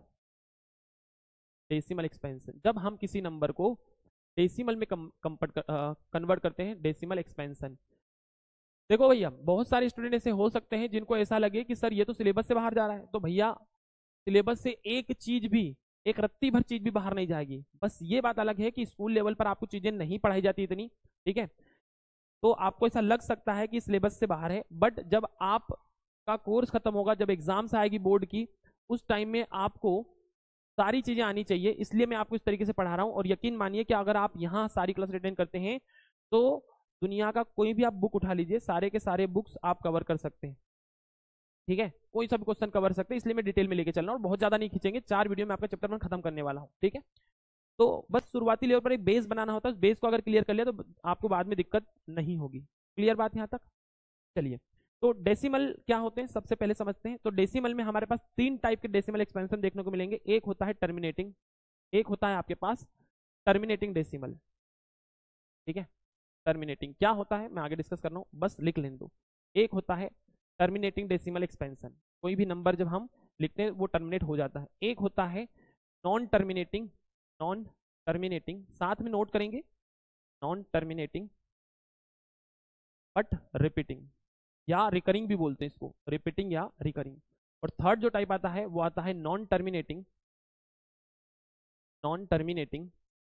S1: डेसिमल एक्सपेंशन। जब हम किसी नंबर को डेसिमल में कन्वर्ट करते हैं, डेसिमल एक्सपेंशन। देखो भैया, बहुत सारे स्टूडेंट ऐसे हो सकते हैं जिनको ऐसा लगे कि सर ये तो सिलेबस से बाहर जा रहा है। तो भैया सिलेबस से एक चीज भी, एक रत्ती भर चीज भी बाहर नहीं जाएगी। बस ये बात अलग है कि स्कूल लेवल पर आपको चीजें नहीं पढ़ाई जाती इतनी, ठीक है। तो आपको ऐसा लग सकता है कि सिलेबस से बाहर है, बट जब आपका कोर्स खत्म होगा, जब एग्जाम्स आएगी बोर्ड की, उस टाइम में आपको सारी चीजें आनी चाहिए। इसलिए मैं आपको इस तरीके से पढ़ा रहा हूँ। और यकीन मानिए कि अगर आप यहाँ सारी क्लास अटेंड करते हैं तो दुनिया का कोई भी आप बुक उठा लीजिए, सारे के सारे बुक्स आप कवर कर सकते हैं, ठीक है, कोई सा भी क्वेश्चन कवर सकते हैं। इसलिए मैं डिटेल में लेके चल रहा हूँ, और बहुत ज्यादा नहीं खींचेंगे, चार वीडियो में आपका चैप्टर वन खत्म करने वाला हूँ, ठीक है। तो बस शुरुआती लेवल पर एक बेस बनाना होता है, बेस को अगर क्लियर कर लिया तो आपको बाद में दिक्कत नहीं होगी। क्लियर बात यहाँ तक? चलिए, तो डेसिमल क्या होते हैं सबसे पहले समझते हैं। तो डेसिमल में हमारे पास तीन टाइप के डेसिमल एक्सपेंशन देखने को मिलेंगे। एक होता है टर्मिनेटिंग, एक होता है आपके पास टर्मिनेटिंग डेसिमल, ठीक है। टर्मिनेटिंग क्या होता है मैं आगे डिस्कस कर रहा हूँ, बस लिख लें दो। एक होता है टर्मिनेटिंग डेसिमल एक्सपेंशन, कोई भी नंबर जब हम लिखते हैं वो टर्मिनेट हो जाता है। एक होता है नॉन टर्मिनेटिंग, नॉन टर्मिनेटिंग साथ में नोट करेंगे, नॉन टर्मिनेटिंग बट रिपीटिंग, या रिकरिंग भी बोलते हैं इसको, रिपीटिंग या रिकरिंग। और थर्ड जो टाइप आता है वो आता है non terminating, non terminating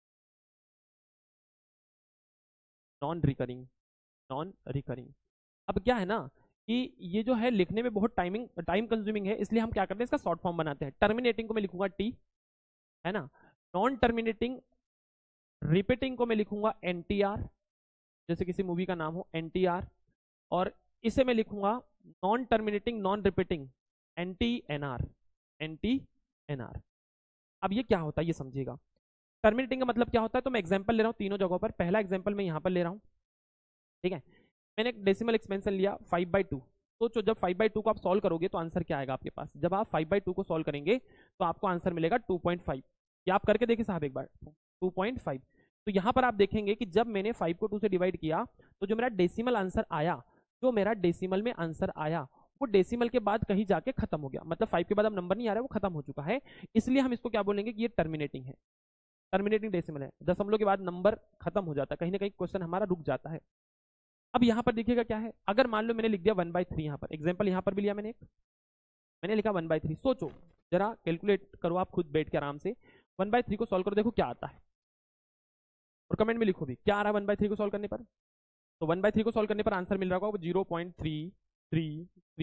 S1: non recurring, non recurring. अब क्या है ना कि ये जो है लिखने में बहुत टाइमिंग टाइम कंज्यूमिंग है, इसलिए हम क्या करते हैं इसका शॉर्ट फॉर्म बनाते हैं। टर्मिनेटिंग को मैं लिखूंगा टी, है ना, नॉन टर्मिनेटिंग रिपीटिंग को मैं लिखूंगा एन टी आर, जैसे किसी मूवी का नाम हो एन टी आर, और इसे मैं लिखूंगा non terminating non repeating N T N R, N T N R. अब ये क्या होता है ये समझिएगा। टर्मिनेटिंग का मतलब क्या होता है, तो मैं एग्जांपल ले रहा हूँ तीनों जगहों पर। पहला एग्जांपल मैं यहाँ पर ले रहा हूँ, ठीक है। मैंने एक डेसिमल एक्सपेंशन लिया फाइव बाई टू। तो जब फाइव बाई टू को आप सॉल्व करोगे तो आंसर क्या आएगा आपके पास? जब आप फाइव बाई टू को सॉल्व करेंगे तो आपको आंसर मिलेगा टू पॉइंट फाइव। क्या आप करके देखिए साहब एक बार, टू पॉइंट फाइव। तो यहाँ पर आप देखेंगे कि जब मैंने फाइव को टू से डिवाइड किया तो जो मेरा डेसिमल आंसर आया, जो मेरा डेसिमल में आंसर आया वो डेसिमल के बाद कहीं जाके खत्म हो गया। मतलब फाइव के बाद अब नंबर नहीं आ रहा है, वो खत्म हो चुका है। इसलिए हम इसको क्या बोलेंगे कि ये टर्मिनेटिंग है, टर्मिनेटिंग डेसिमल है। दशमलव के बाद नंबर खत्म हो जाता है, कहीं ना कहीं क्वेश्चन हमारा रुक जाता है। अब यहाँ पर देखिएगा क्या है, अगर मान लो मैंने लिख दिया वन बाई थ्री, यहाँ पर एग्जाम्पल यहाँ पर भी लिया मैंने एक, मैंने लिखा वन बाई थ्री। सोचो जरा, कैलकुलेट करो आप खुद बैठ के आराम से, वन बाई थ्री को सॉल्व करो, देखो क्या आता है, और कमेंट में लिखो भी क्या आ रहा है वन बाई थ्री को सॉल्व करने पर। तो वन बाई थ्री को सॉल्व करने पर आंसर मिल रहा होगा zero point three three three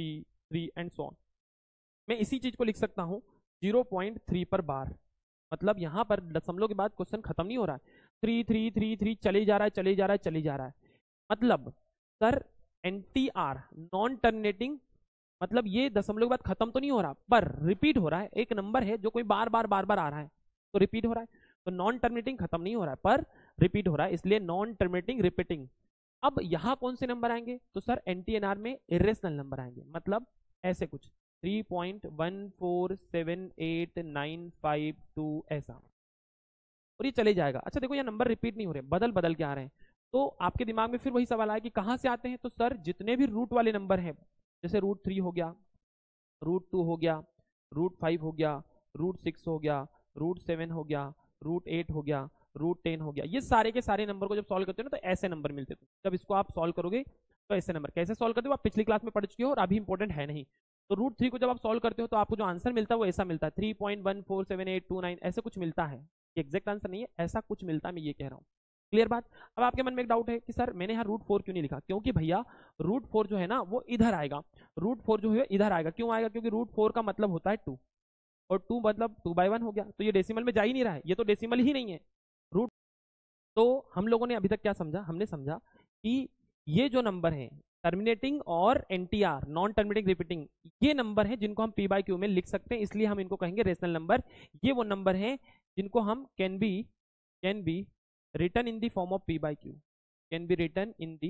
S1: three and so on. मैं इसी चीज को लिख सकता हूँ जीरो पॉइंट थ्री पर बार, मतलब यहाँ पर दशमलव के बाद क्वेश्चन खत्म नहीं हो रहा है, थ्री थ्री थ्री थ्री चले जा रहा है चले जा रहा है चले जा रहा है। मतलब sir N T R non terminating, मतलब ये दशमलव के बाद खत्म तो नहीं हो रहा पर रिपीट हो रहा है, एक नंबर है जो कोई बार बार बार बार आ रहा है तो रिपीट हो रहा है। तो नॉन टर्मिनेटिंग खत्म नहीं हो रहा है पर रिपीट हो रहा है, इसलिए नॉन टर्मिनेटिंग रिपीटिंग। अब यहाँ कौन से नंबर आएंगे, तो sir N T N R में इरेशनल नंबर आएंगे, मतलब ऐसे कुछ three point one four seven eight nine five two ऐसा, और ये चले जाएगा। अच्छा देखो, ये नंबर रिपीट नहीं हो रहे, बदल बदल के आ रहे हैं, तो आपके दिमाग में फिर वही सवाल आया कि कहाँ से आते हैं। तो सर जितने भी रूट वाले नंबर हैं, जैसे रूट थ्री हो गया, रूट टू हो गया, रूट फाइव हो गया, रूट सिक्स हो गया, रूट सेवन हो गया, रूट एट हो गया, रूट टेन हो गया, ये सारे के सारे नंबर को जब सॉल्व करते हो ना तो ऐसे नंबर मिलते थे। जब इसको आप सॉल्व करोगे तो ऐसे नंबर कैसे सॉल्व करते हो आप पिछली क्लास में पढ़ चुके हो और अभी इंपॉर्टेंट है नहीं। तो रूट थ्री को जब आप सॉल्व करते हो तो आपको जो आंसर मिलता है वो ऐसा मिलता है, three point one four seven eight two nine ऐसे कुछ मिलता है। एग्जैक्ट आंसर नहीं है, ऐसा कुछ मिलता है, मैं ये कह रहा हूँ। क्लियर बात। अब आपके मन में एक डाउट है कि सर मैंने यहाँ रूट फोर क्यों नहीं लिखा, क्योंकि भैया रूट फोर जो है ना वो इधर आएगा, रूट फोर जो है इधर आएगा। क्यों आएगा, क्योंकि रूट फोर का मतलब होता है टू, और टू मतलब टू बाई वन हो गया, तो ये डेसिमल में जा ही नहीं रहा है, ये तो डेसिमल ही नहीं है रूट। तो हम लोगों ने अभी तक क्या समझा, हमने समझा कि ये जो नंबर है टर्मिनेटिंग और एनटीआर नॉन टर्मिनेटिंग रिपीटिंग, ये नंबर है जिनको हम पी बाई क्यू में लिख सकते हैं, इसलिए हम इनको कहेंगे रेशनल नंबर। ये वो नंबर है जिनको हम can be can be return in the form of P by Q, can be return in the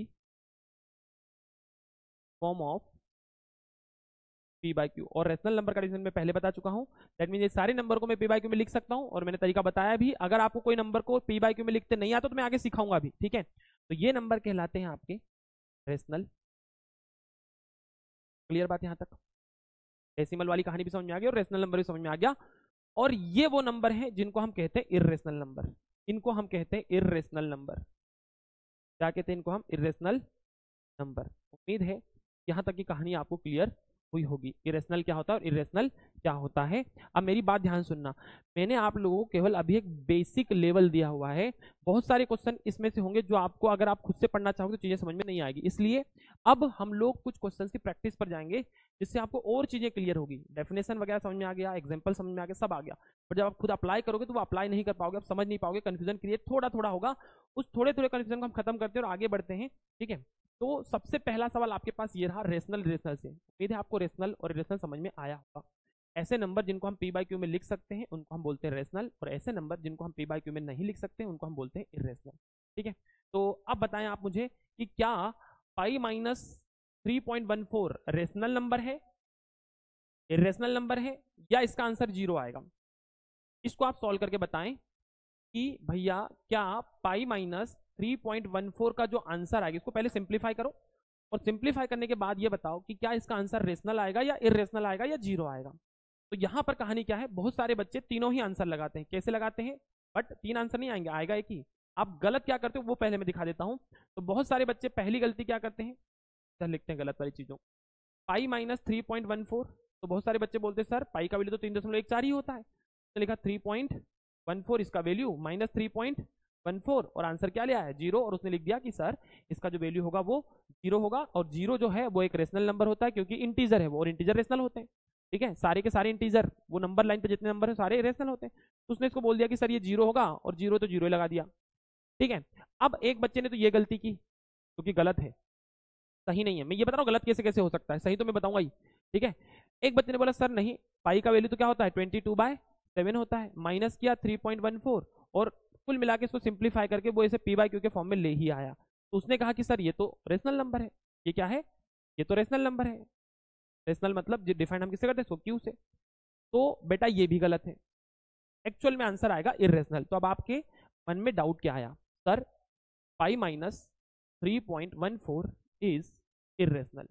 S1: form of P by Q. और रेशनल नंबर का रीजन मैं पहले बता चुका हूं, दैट मीन ये सारे नंबर को मैं पी बाई क्यू में लिख सकता हूं, और मैंने तरीका बताया भी। अगर आपको कोई नंबर को पी बाई क्यू में लिखते नहीं आता तो मैं आगे सिखाऊंगा भी, ठीक है। तो ये नंबर कहलाते हैं आपके रेशनल। क्लियर बात यहां तक, डेसिमल वाली कहानी भी समझ में आ गई और रेशनल नंबर भी समझ में आ गया। और ये वो नंबर है जिनको हम कहते हैं इर्रेशनल नंबर, इनको हम कहते हैं इर्रेशनल नंबर। क्या कहते हैं इनको हम, इर्रेशनल नंबर। उम्मीद है यहां तक की कहानी आपको क्लियर हुई होगी, इरेशनल क्या होता है और इरेशनल क्या होता है। अब मेरी बात ध्यान सुनना, मैंने आप लोगों को केवल अभी एक बेसिक लेवल दिया हुआ है, बहुत सारे क्वेश्चन इसमें से होंगे जो आपको अगर आप खुद से पढ़ना चाहोगे तो चीजें समझ में नहीं आएगी, इसलिए अब हम लोग कुछ क्वेश्चंस की प्रैक्टिस पर जाएंगे जिससे आपको और चीजें क्लियर होगी। डेफिनेशन वगैरह समझ में आ गया, एग्जाम्पल समझ में आ गया, सब आ गया, पर जब आप खुद अप्लाई करोगे तो वो अप्लाई नहीं कर पाओगे, आप समझ नहीं पाओगे, कंफ्यूजन क्रिएट थोड़ा थोड़ा होगा। उस थोड़े थोड़े कंफ्यूजन को हम खत्म करते हैं और आगे बढ़ते हैं, ठीक है। तो सबसे पहला सवाल आपके पास ये रहा, रेशनल इरेशनल से। उम्मीद है आपको रेशनल और इरेशनल समझ में आया होगा। ऐसे नंबर जिनको हम पी बाई क्यू में लिख सकते हैं उनको हम बोलते हैं रेशनल, और ऐसे नंबर जिनको हम पी बाई क्यू में नहीं लिख सकते उनको हम बोलते हैं इरेशनल, ठीक है। तो अब बताएं आप मुझे कि क्या pi minus three point one four rational number है, इरेशनल नंबर है, या इसका आंसर जीरो आएगा। इसको आप सॉल्व करके बताएं कि भैया क्या pi minus three point one four का जो आंसर आएगा, इसको पहले सिंप्लीफाई करो, और सिंप्लीफाई करने के बाद ये बताओ कि क्या इसका आंसर रेशनल आएगा या इरेशनल आएगा या जीरो आएगा। तो यहां पर कहानी क्या है, बहुत सारे बच्चे तीनों ही आंसर लगाते हैं। कैसे लगाते हैं, बट तीन आंसर नहीं आएंगे, आएगा एक ही। आप गलत क्या करते हो वो पहले मैं दिखा देता हूं। तो बहुत सारे बच्चे पहली गलती क्या करते हैं, सर लिखते हैं गलत वाली चीजों, pi minus three point one four. तो बहुत सारे बच्चे बोलते हैं सर पाई का वैल्यू तो तीन दशमलव एक चार ही होता है, तो लिखा थ्री पॉइंट वन फोर इसका value minus three point one four, और आंसर क्या लिया है जीरो, और उसने लिख दिया कि सर इसका जो वैल्यू होगा वो जीरो होगा। और जीरो जो है वो एक रेशनल नंबर होता है क्योंकि इंटीजर है वो, और इंटीजर रेशनल होते हैं, ठीक है। सारे के सारे इंटीजर, वो नंबर लाइन पे जितने नंबर है सारे रेशनल होते हैं। तो उसने इसको बोल दिया कि सर ये जीरो होगा, और जीरो तो जीरो लगा दिया, ठीक है। अब एक बच्चे ने तो ये गलती की क्योंकि गलत है, सही नहीं है। मैं ये बता रहा हूँ गलत कैसे कैसे हो सकता है, सही तो मैं बताऊंगा ही, ठीक है। एक बच्चे ने बोला सर नहीं, पाई का वैल्यू तो क्या होता है ट्वेंटी टू बाय सेवन होता है, माइनस किया थ्री पॉइंट वन फोर, और कुल मिला के इसको सिंप्लीफाई करके वो इसे पी बाई क्यू के फॉर्म में ले ही आया। तो उसने कहा कि सर ये तो रेशनल नंबर है, ये क्या है, ये तो रेशनल नंबर है। रेशनल मतलब डिफाइन हम किससे करते हैं, क्यू से। तो बेटा ये भी गलत है, एक्चुअल में आंसर आएगा इरेशनल। तो अब आपके मन में डाउट क्या आया, sir pi minus three point one four is irrational.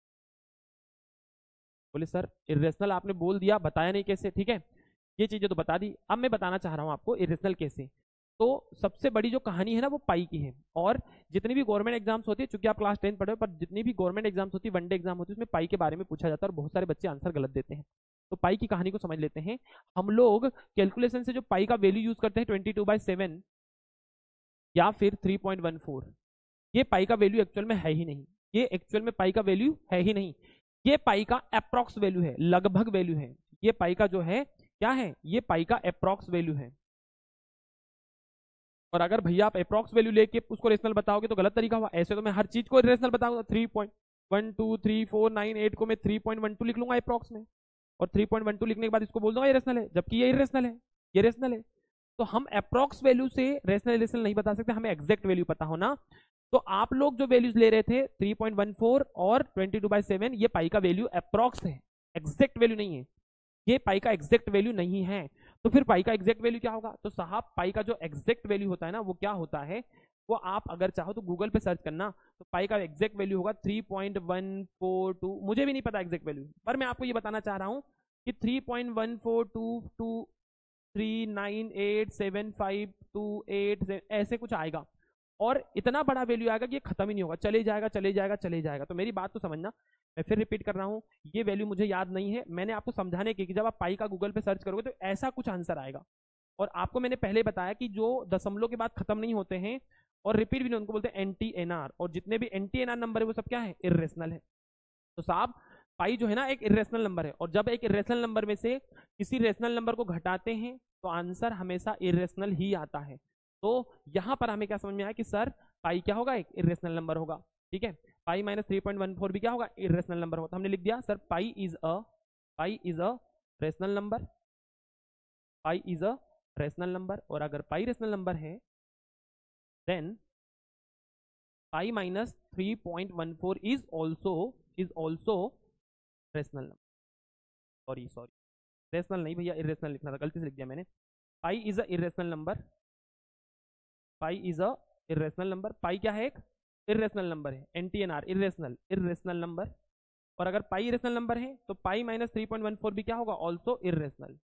S1: बोले सर इरेशनल आपने बोल दिया, बताया नहीं कैसे, ठीक है। ये चीजें तो बता दी, अब मैं बताना चाह रहा हूं आपको इरेशनल कैसे। तो सबसे बड़ी जो कहानी है ना वो पाई की है, और जितनी भी गवर्नमेंट एग्जाम्स होती है, चूंकि आप क्लास टेन पढ़े हो, पर जितनी भी गवर्नमेंट एग्जाम्स होती है, वनडे एग्जाम होती है, उसमें पाई के बारे में पूछा जाता है और बहुत सारे बच्चे आंसर गलत देते हैं। तो पाई की कहानी को समझ लेते हैं। हम लोग कैलकुलेशन से जो पाई का वैल्यू यूज करते हैं ट्वेंटी टू बाई सेवन या फिर थ्री पॉइंट वन फोर, ये पाई का वैल्यू एक्चुअल में है ही नहीं, ये एक्चुअल में पाई का वैल्यू है ही नहीं। ये पाई का अप्रॉक्स वैल्यू है, लगभग वैल्यू है। ये पाई का जो है क्या है, ये पाई का अप्रॉक्स वैल्यू है। और अगर भैया आप अप्रॉक्स वैल्यू लेके उसको रेशनल बताओगे तो गलत तरीका हुआ। ऐसे तो मैं हर चीज को रेशनल बताऊंगा, three point one two three four nine eight को मैं थ्री पॉइंट वन टू लिख लूंगा अप्रॉक्स में, और थ्री पॉइंट वन टू लिखने के बाद इसको बोल दूंगा ये रेशनल है, जबकि ये इरेशनल है, ये रेशनल है। तो हम अप्रॉक्स वैल्यू से रेशनल रेशनल नहीं बता सकते, हमें एग्जैक्ट वैल्यू पता होना। तो आप लोग जो वैल्यूज ले रहे थे थ्री पॉइंट वन फोर और ट्वेंटी टू बाई सेवन, ये पाई का वैल्यू अप्रॉक्स है, एग्जैक्ट वैल्यू नहीं है, ये पाई का एग्जैक्ट वैल्यू नहीं है। तो फिर पाई का एग्जैक्ट वैल्यू क्या होगा, तो साहब पाई का जो एग्जैक्ट वैल्यू होता है ना वो क्या होता है, वो आप अगर चाहो तो गूगल पे सर्च करना, तो पाई का एग्जैक्ट वैल्यू होगा three point one four two. मुझे भी नहीं पता एग्जैक्ट वैल्यू, पर मैं आपको ये बताना चाह रहा हूं कि three point one four two two three nine eight seven five two eight ऐसे कुछ आएगा, और इतना बड़ा वैल्यू आएगा कि ये खत्म ही नहीं होगा, चले जाएगा चले जाएगा चले जाएगा। तो मेरी बात तो समझना, मैं फिर रिपीट कर रहा हूं, ये वैल्यू मुझे याद नहीं है, मैंने आपको समझाने के कि जब आप पाई का गूगल पे सर्च करोगे तो ऐसा कुछ आंसर आएगा। और आपको मैंने पहले बताया कि जो दशमलव के बाद खत्म नहीं होते हैं और रिपीट भी नहीं, उनको बोलते हैं एंटी एनआर, और जितने भी एंटी एनआर नंबर है वो सब क्या है, इर्रेशनल है। तो साहब पाई जो है ना एक इरेशनल नंबर है, और जब एक इरेशनल नंबर में से किसी रेशनल नंबर को घटाते हैं तो आंसर हमेशा इरेशनल ही आता है। तो यहां पर हमें क्या समझ में आया कि सर पाई क्या होगा, एक इरेशनल नंबर होगा, ठीक है। Pi minus three point one four भी क्या होगा, इरेशनल नंबर होगा। तो हमने लिख दिया sir pi is a pi is a rational number, pi is a rational number. और अगर पाई रेशनल नंबर है then pi minus three point one four is also is also rational number. Sorry sorry rational नहीं भैया, irrational लिखना था, गलती से लिख दिया मैंने। Pi is a irrational number, pi is a irrational number. Pi क्या है, एक इरेशनल नंबर है, एनटीएनआर इरेशनल इरेशनल नंबर। और अगर पाई इरेशनल नंबर है तो pi minus three point one four भी क्या होगा, ऑल्सो इरेशनल,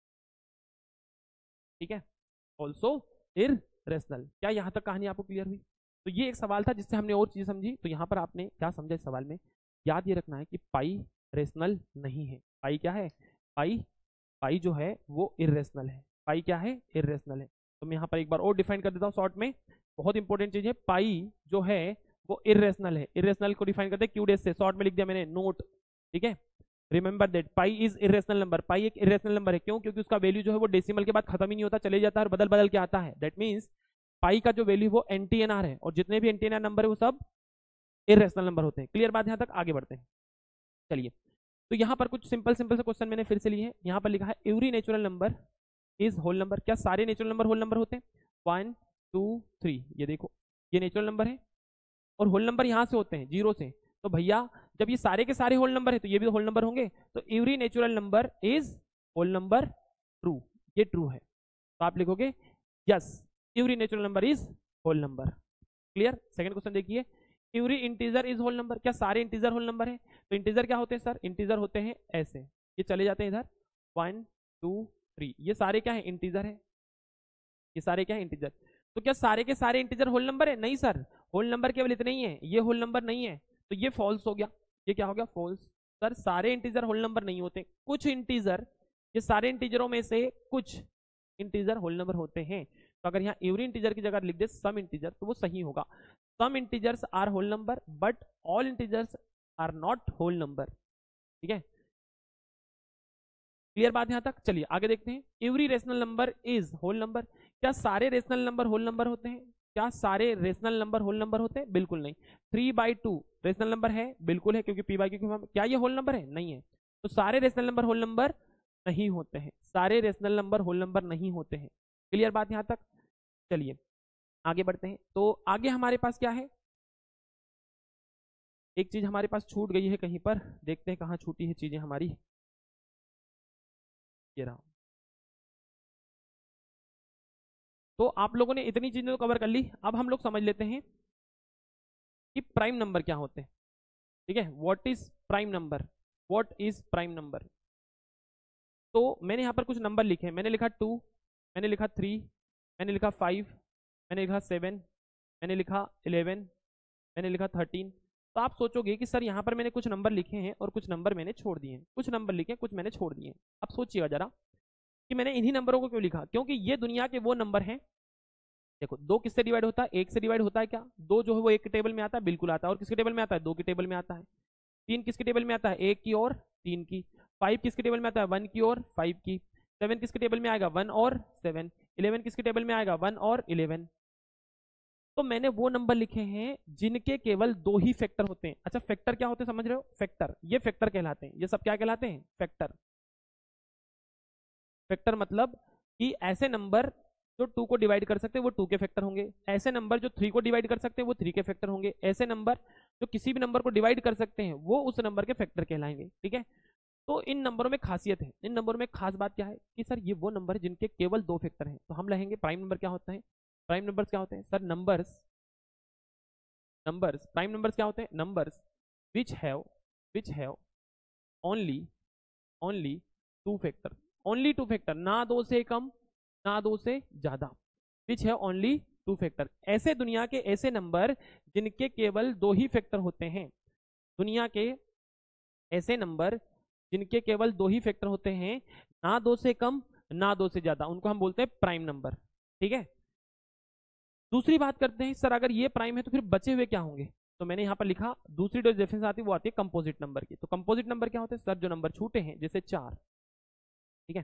S1: ठीक है, ऑल्सो इरेशनल। क्या यहां तक कहानी आपको क्लियर हुई? तो ये एक सवाल था जिससे हमने और चीजें समझी। तो यहाँ पर आपने क्या समझा इस सवाल में, याद ये रखना है कि पाई रेशनल नहीं है। पाई क्या है, पाई पाई जो है वो इरेशनल है, पाई क्या है, इरेशनल है। तो मैं यहाँ पर एक बार और डिफाइन कर देता हूँ शॉर्ट में, बहुत इंपॉर्टेंट चीज है, पाई जो है वो इरेशनल है। इरेशनल को डिफाइन करते हैं क्यू डेस से, शॉर्ट में लिख दिया मैंने नोट, ठीक है। Remember that pi is irrational number, pi एक इरेशनल नंबर है, क्यों, क्योंकि उसका वैल्यू जो है वो डेसिमल के बाद खत्म ही नहीं होता, चले जाता है और बदल बदल के आता है। दैट मीन्स पाई का जो वैल्यू वो एनटीएनआर है, और जितने भी एनटीएनआर नंबर है वो सब इरेशनल नंबर होते हैं। क्लियर बात, यहाँ तक आगे बढ़ते हैं। चलिए, तो यहाँ पर कुछ सिंपल सिंपल से क्वेश्चन मैंने फिर से लिए हैं। यहाँ पर लिखा है every natural number is whole number. क्या सारे नेचुरल नंबर होल नंबर होते हैं? वन टू थ्री, ये देखो ये नेचुरल नंबर है, और होल नंबर यहाँ से होते हैं जीरो से। तो भैया जब ये सारे के सारे होल नंबर है तो ये भी होल नंबर होंगे, तो every natural number is whole number, true, ये ट्रू है। तो आप लिखोगे yes every natural number is whole number. Clear. Second question देखिए, every integer is whole number. क्या सारे इंटीजर होल नंबर है? तो इंटीजर क्या होते हैं सर, इंटीजर होते हैं ऐसे, ये चले जाते हैं इधर, वन टू थ्री, ये सारे क्या है, इंटीजर है, ये सारे क्या है, इंटीजर। तो क्या सारे के सारे इंटीजर होल नंबर है? नहीं सर, होल नंबर केवल इतने ही है, ये होल नंबर नहीं है, तो ये फॉल्स हो गया। ये क्या हो गया, फॉल्स। सर सारे इंटीजर होल नंबर नहीं होते, कुछ इंटीजर, ये सारे इंटीजरों में से कुछ इंटीजर होल नंबर होते हैं। तो अगर यहाँ एवरी इंटीजर की जगह लिख दे सम इंटीजर तो वो सही होगा। Some integers are whole number but all integers are not whole number, ठीक है। क्लियर बात यहां तक। चलिए आगे देखते हैं, every rational number is whole number. क्या सारे रेशनल नंबर होल नंबर होते हैं? क्या सारे रेशनल नंबर होल नंबर होते हैं? बिल्कुल नहीं। Three by two rational number है? बिल्कुल है, क्योंकि पी बाई क्यू। क्या ये होल नंबर है? नहीं है। तो सारे रेशनल नंबर होल नंबर नहीं होते हैं, सारे रेशनल नंबर होल नंबर नहीं होते हैं। क्लियर बात यहां तक। चलिए आगे बढ़ते हैं। तो आगे हमारे पास क्या है, एक चीज हमारे पास छूट गई है कहीं पर, देखते हैं कहाँ छूटी है चीजें हमारी। ये रहा। तो आप लोगों ने इतनी चीजें तो कवर कर ली, अब हम लोग समझ लेते हैं कि प्राइम नंबर क्या होते हैं, ठीक है। What is prime number, what is prime number. तो मैंने यहाँ पर कुछ नंबर लिखे, मैंने लिखा टू, मैंने लिखा थ्री, मैंने लिखा फाइव, मैंने लिखा सेवन, मैंने लिखा इलेवन, मैंने लिखा थर्टीन। तो आप सोचोगे कि सर यहाँ पर मैंने कुछ नंबर लिखे हैं और कुछ नंबर मैंने छोड़ दिए हैं, कुछ नंबर लिखे कुछ मैंने छोड़ दिए हैं। अब सोचिएगा जरा कि मैंने इन्हीं नंबरों को क्यों लिखा, क्योंकि ये दुनिया के वो नंबर हैं। देखो दो किससे डिवाइड होता है, एक से डिवाइड होता है क्या? दो जो है वो एक के टेबल में आता है, बिल्कुल आता है। और किसके टेबल में आता है? दो के टेबल में आता है। तीन किसके टेबल में आता है, एक की और तीन की। फाइव किसके टेबल में आता है, वन की और फाइव की। सेवन किसके टेबल में आएगा, वन और सेवन। इलेवन किसके टेबल में आएगा, वन और इलेवन। तो मैंने वो नंबर लिखे हैं जिनके केवल दो ही फैक्टर होते हैं। अच्छा फैक्टर क्या होते हैं समझ रहे हो, फैक्टर, ये फैक्टर कहलाते हैं, ये सब क्या कहलाते हैं, फैक्टर। फैक्टर मतलब कि ऐसे नंबर जो टू को डिवाइड कर सकते हैं वो टू के फैक्टर होंगे, ऐसे नंबर जो थ्री को डिवाइड कर सकते हैं वो थ्री के फैक्टर होंगे, ऐसे नंबर जो किसी भी नंबर को डिवाइड कर सकते हैं वो उस नंबर के फैक्टर कहलाएंगे। ठीक है, तो इन नंबरों में खासियत है, इन नंबरों में खास बात क्या है कि सर ये वो नंबर जिनके केवल दो फैक्टर हैं। तो हम रहेंगे प्राइम नंबर क्या होता है, प्राइम नंबर्स क्या होते हैं sir, numbers numbers prime numbers क्या होते हैं, numbers which have which have only only two factor, only two factor, ना दो से कम ना दो से ज्यादा, विच है ओनली टू फैक्टर। ऐसे दुनिया के ऐसे नंबर जिनके केवल दो ही फैक्टर होते हैं, दुनिया के ऐसे नंबर जिनके केवल दो ही फैक्टर होते हैं, ना दो से कम ना दो से ज्यादा, उनको हम बोलते हैं प्राइम नंबर। ठीक है, दूसरी बात करते हैं सर अगर ये प्राइम है तो फिर बचे हुए क्या होंगे। तो मैंने यहां पर लिखा दूसरी जो डिफरेंस आती है वो आती है कंपोजिट नंबर की। तो कंपोजिट नंबर क्या होते हैं सर, जो नंबर छूटे हैं, जैसे चार, ठीक है,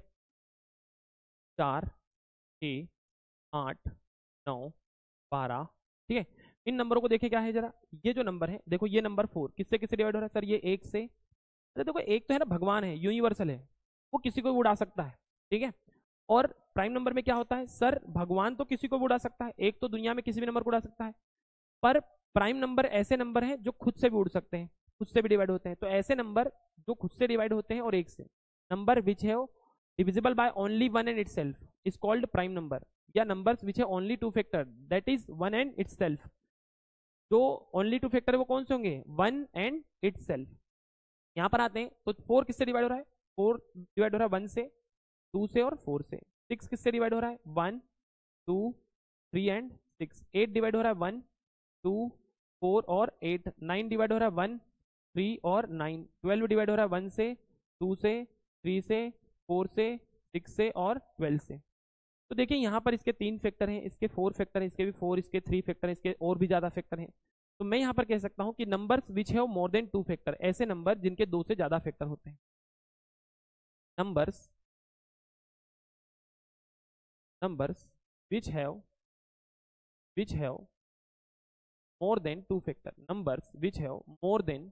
S1: चार, छः, आठ, नौ, बारह, ठीक है, इन नंबरों को देखे क्या है जरा, ये जो नंबर है देखो, ये नंबर फोर किससे किससे डिवाइड हो रहा है सर, ये एक से। अरे देखो एक तो है ना भगवान है, यूनिवर्सल है, वो किसी को भी उड़ा सकता है। ठीक है, और प्राइम नंबर में क्या होता है सर, भगवान तो किसी को भी उड़ा सकता है, एक तो दुनिया में किसी भी नंबर को उड़ा सकता है, पर प्राइम नंबर ऐसे नंबर हैं जो खुद से भी उड़ सकते हैं, खुद से भी डिवाइड होते हैं। तो ऐसे नंबर जो खुद से डिवाइड होते हैं और एक से, नंबर विच है divisible by only one and itself is called prime number, या numbers which have only two factor that is one and itself। जो only two factor है वो कौन से होंगे, one and itself। यहां पर आते हैं तो फोर किससे डिवाइड हो रहा है, फोर डिवाइड हो रहा है वन से, टू से और फोर से। सिक्स किससे डिवाइड हो रहा है, one, two, three and six. Eight divide हो रहा है वन, टू, फोर और एट। नाइन डिवाइड हो रहा है वन, थ्री और नाइन। ट्वेल्व डिवाइड हो रहा है वन से, टू से, थ्री से, फोर से, सिक्स से और ट्वेल्व से। तो देखिए यहाँ पर इसके तीन फैक्टर हैं, इसके फोर फैक्टर हैं, इसके भी फोर, इसके थ्री फैक्टर हैं, इसके और भी ज्यादा फैक्टर हैं। तो मैं यहाँ पर कह सकता हूँ कि numbers which have more than two factor, ऐसे नंबर जिनके दो से ज्यादा फैक्टर होते हैं। Numbers numbers which have which have more than two factor, numbers which have more than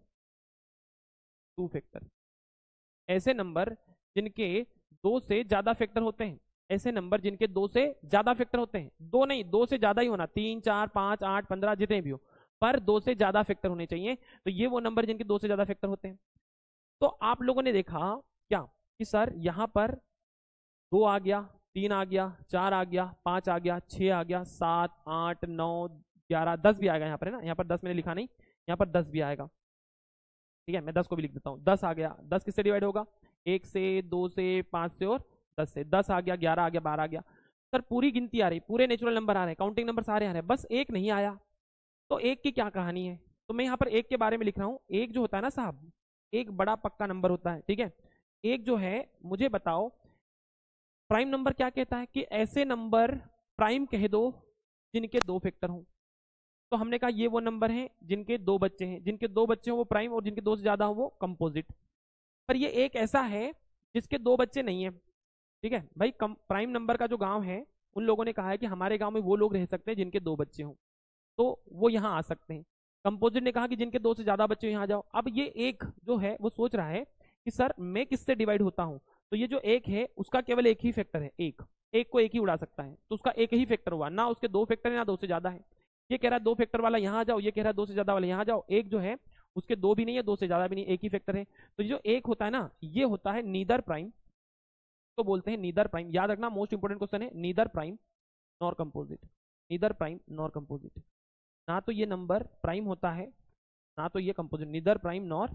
S1: two factor, ऐसे नंबर जिनके दो से ज्यादा फैक्टर होते हैं, ऐसे नंबर जिनके दो से ज्यादा फैक्टर होते हैं, दो नहीं, दो से ज्यादा ही होना, तीन, चार, पांच, आठ, पंद्रह जितने भी हो, पर दो से ज्यादा फैक्टर होने चाहिए। तो ये वो नंबर जिनके दो से ज्यादा फैक्टर होते हैं। तो आप लोगों ने देखा क्या कि सर यहां पर दो आ गया, तीन आ गया, चार आ गया, पांच आ गया, छह आ गया, सात, आठ, नौ, ग्यारह, दस भी आएगा यहाँ पर, है ना, यहाँ पर दस मैंने लिखा नहीं, यहाँ पर दस भी आएगा। ठीक है, मैं दस को भी लिख देता हूँ, दस आ गया। दस किससे डिवाइड होगा, एक से, दो से, पांच से और दस से। दस आ गया, ग्यारह आ गया, बारह आ गया। सर पूरी गिनती आ रही, पूरे नेचुरल नंबर आ रहे हैं, काउंटिंग नंबर सारे आ रहे हैं, बस एक नहीं आया। तो एक की क्या कहानी है, तो मैं यहाँ पर एक के बारे में लिख रहा हूँ। एक जो होता है ना साहब, एक बड़ा पक्का नंबर होता है। ठीक है, एक जो है, मुझे बताओ प्राइम नंबर क्या कहता है कि ऐसे नंबर प्राइम कह दो जिनके दो फैक्टर हों। तो हमने कहा ये वो नंबर हैं जिनके दो बच्चे हैं, जिनके दो बच्चे हो वो प्राइम, और जिनके दो से ज्यादा हो वो कंपोजिट। पर ये एक ऐसा है जिसके दो बच्चे नहीं है। ठीक है भाई, प्राइम नंबर का जो गांव है उन लोगों ने कहा है कि हमारे गांव में वो लोग रह सकते हैं जिनके दो बच्चे हों, तो वो यहाँ आ सकते हैं। कंपोजिट ने कहा कि जिनके दो से ज्यादा बच्चे यहाँ जाओ। अब ये एक जो है वो सोच रहा है कि सर मैं किससे डिवाइड होता हूँ, तो ये जो एक है उसका केवल एक ही फैक्टर है, एक एक को एक ही उड़ा सकता है, तो उसका एक ही फैक्टर हुआ, ना उसके दो फैक्टर है ना दो से ज्यादा है। ये कह रहा है दो फैक्टर वाला यहाँ जाओ, ये कह रहा है दो से ज्यादा वाला यहाँ जाओ। एक जो है उसके दो भी नहीं है, दो से ज्यादा भी नहीं, एक ही फैक्टर है। तो जो एक होता है ना, ये होता है नीदर प्राइम, तो बोलते हैं नीदर प्राइम। याद रखना, मोस्ट इंपोर्टेंट क्वेश्चन है, neither prime nor composite, neither prime nor composite. ना तो ये नंबर प्राइम होता है ना तो ये composite, neither prime nor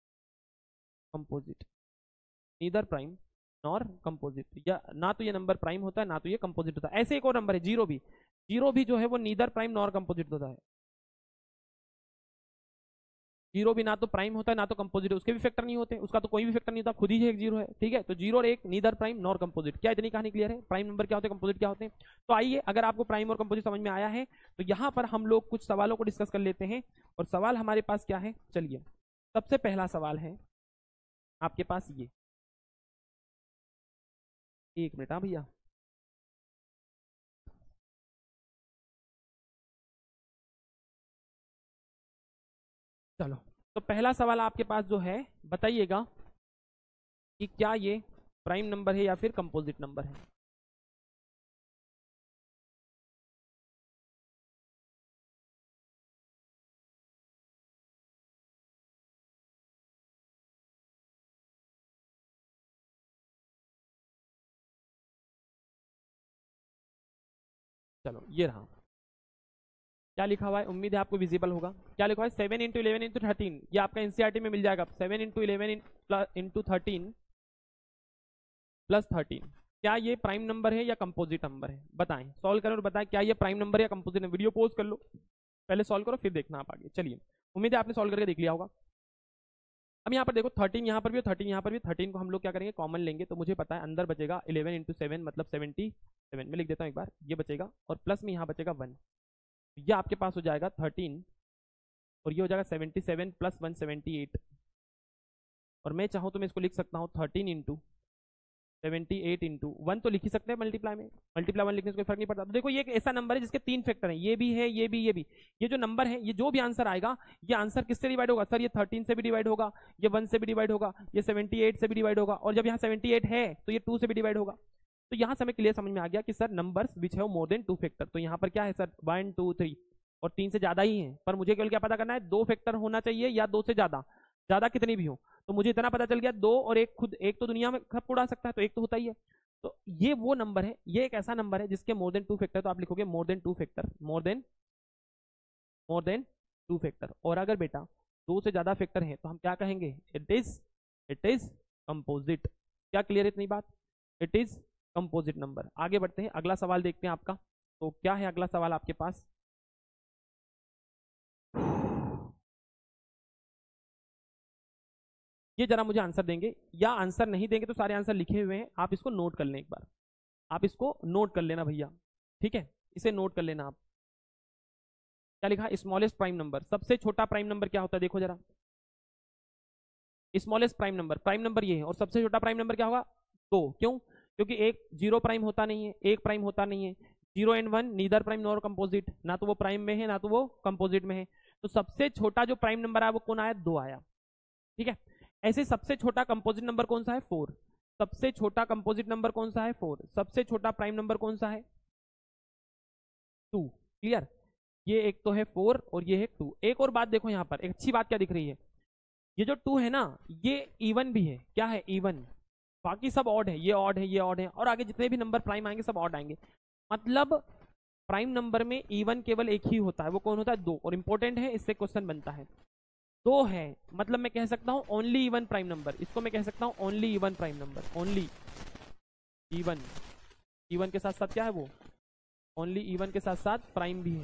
S1: composite, neither prime nor composite, या ना तो ये नंबर प्राइम होता है ना तो ये कंपोजिट होता है। ऐसे एक और नंबर है जीरो भी, जीरो भी जो है वो नीदर प्राइम नॉर कंपोजिट होता है। जीरो भी ना तो प्राइम होता है ना तो कंपोजिट, उसके भी फैक्टर नहीं होते, उसका तो कोई भी फैक्टर नहीं होता, खुद ही एक जीरो है। ठीक है, तो जीरो और एक, नीदर प्राइम नॉर कंपोजिट। क्या इतनी कहानी क्लियर है, प्राइम नंबर क्या होते हैं, कंपोजिट क्या होते हैं। तो आइए, अगर आपको प्राइम और कंपोजिट समझ में आया है तो यहाँ पर हम लोग कुछ सवालों को डिस्कस कर लेते हैं। और सवाल हमारे पास क्या है, चलिए सबसे पहला सवाल है आपके पास ये, एक मिनट हाँ भैया, चलो। तो पहला सवाल आपके पास जो है, बताइएगा कि क्या ये प्राइम नंबर है या फिर कंपोजिट नंबर है। चलो ये रहा, क्या लिखा हुआ है, उम्मीद है आपको विजिबल होगा। क्या लिखा हुआ है, seven into eleven into thirteen, ये आपका एनसीईआरटी में मिल जाएगा। Seven into eleven into thirteen plus thirteen, क्या ये प्राइम नंबर है या कंपोजिट नंबर है, बताएं, सॉल्व करो और बताएं क्या ये प्राइम नंबर है या कंपोजिट नंबर। वीडियो पॉज कर लो, पहले सॉल्व करो फिर देखना आप आगे। चलिए, उम्मीद है आपने सॉल्व करके देख लिया होगा। अब यहाँ पर देखो थर्टीन यहाँ पर भी, थर्टीन यहाँ पर भी, थर्टीन को हम लोग क्या करेंगे, कॉमन लेंगे, तो मुझे पता है अंदर बचेगा इलेवन इंटू सेवन मतलब सेवेंटी सेवन में लिख देता हूँ एक बार, ये बचेगा और प्लस में यहाँ बचेगा वन, ये आपके पास हो जाएगा थर्टीन और ये हो जाएगा seventy seven plus one seventy eight, और मैं चाहूँ तो मैं इसको लिख सकता हूँ thirteen into seventy eight into one, तो लिख ही सकते हैं मल्टीप्लाई में, मल्टीप्लाई वन लिखने से कोई फर्क नहीं पड़ता। तो देखो ये एक ऐसा नंबर है जिसके तीन फैक्टर हैं, ये भी है ये भी ये भी, ये जो नंबर है, ये जो भी आंसर आएगा, ये आंसर किससे डिवाइड होगा, सर ये थर्टीन से भी डिवाइड होगा, ये वन से भी डिवाइड होगा, ये सेवेंटी एट से भी डिवाइड होगा, और जब यहाँ सेवेंटी एट है तो ये टू से भी डिवाइड होगा। तो यहाँ से हमें क्लियर समझ में आ गया कि सर नंबर्स विच है मोर देन टू फैक्टर, तो यहाँ पर क्या है सर वन टू थ्री और तीन से ज्यादा ही है, पर मुझे केवल क्या पता करना है, दो फैक्टर होना चाहिए या दो से ज्यादा, ज्यादा कितनी भी हो। तो मुझे इतना पता चल गया, दो और एक खुद, एक तो दुनिया में सब उड़ा सकता है तो एक तो होता ही है। तो ये वो नंबर है, ये एक ऐसा नंबर है जिसके मोर देन टू फैक्टर, तो आप लिखोगे more than two factor, more than more than two factor. और अगर बेटा दो से ज्यादा फैक्टर है तो हम क्या कहेंगे, it is it is composite. क्या क्लियर है इतनी बात, इट इज कंपोजिट नंबर। आगे बढ़ते हैं, अगला सवाल देखते हैं आपका। तो क्या है अगला सवाल आपके पास, ये जरा मुझे आंसर देंगे या आंसर नहीं देंगे तो सारे आंसर लिखे हुए हैं, आप इसको नोट कर लें एक बार, आप इसको नोट कर लेना भैया, ठीक है, इसे नोट कर लेना आप। क्या लिखा, स्मॉलेस्ट प्राइम नंबर, सबसे छोटा प्राइम नंबर क्या होता है, देखो जरा, smallest prime number, prime number ये है, और सबसे छोटा प्राइम नंबर क्या होगा, दो। क्यों, क्योंकि एक जीरो प्राइम होता नहीं है, एक प्राइम होता नहीं है, zero and one neither prime nor composite, ना तो वो प्राइम में है ना तो वो कंपोजिट में है। तो सबसे छोटा जो प्राइम नंबर आया वो कौन आया, दो आया, ठीक है। ऐसे सबसे छोटा कंपोजिट नंबर कौन सा है, फोर, सबसे छोटा कंपोजिट नंबर कौन सा है, फोर, सबसे छोटा प्राइम नंबर कौन सा है, टू। क्लियर, ये एक तो है फोर और ये है टू। एक और बात देखो यहाँ पर, एक अच्छी बात क्या दिख रही है, ये जो टू है ना ये इवन भी है, क्या है, इवन, बाकी सब ऑड है, ये ऑड है ये ऑड है, और आगे जितने भी नंबर प्राइम आएंगे सब ऑड आएंगे। मतलब प्राइम नंबर में इवन केवल एक ही होता है, वो कौन होता है, दो। और इंपॉर्टेंट है, इससे क्वेश्चन बनता है, दो है मतलब मैं कह सकता हूं ओनली इवन प्राइम नंबर, इसको मैं कह सकता हूं only even prime number, only even, even के साथ साथ क्या है वो, ओनली इवन के साथ साथ प्राइम भी है,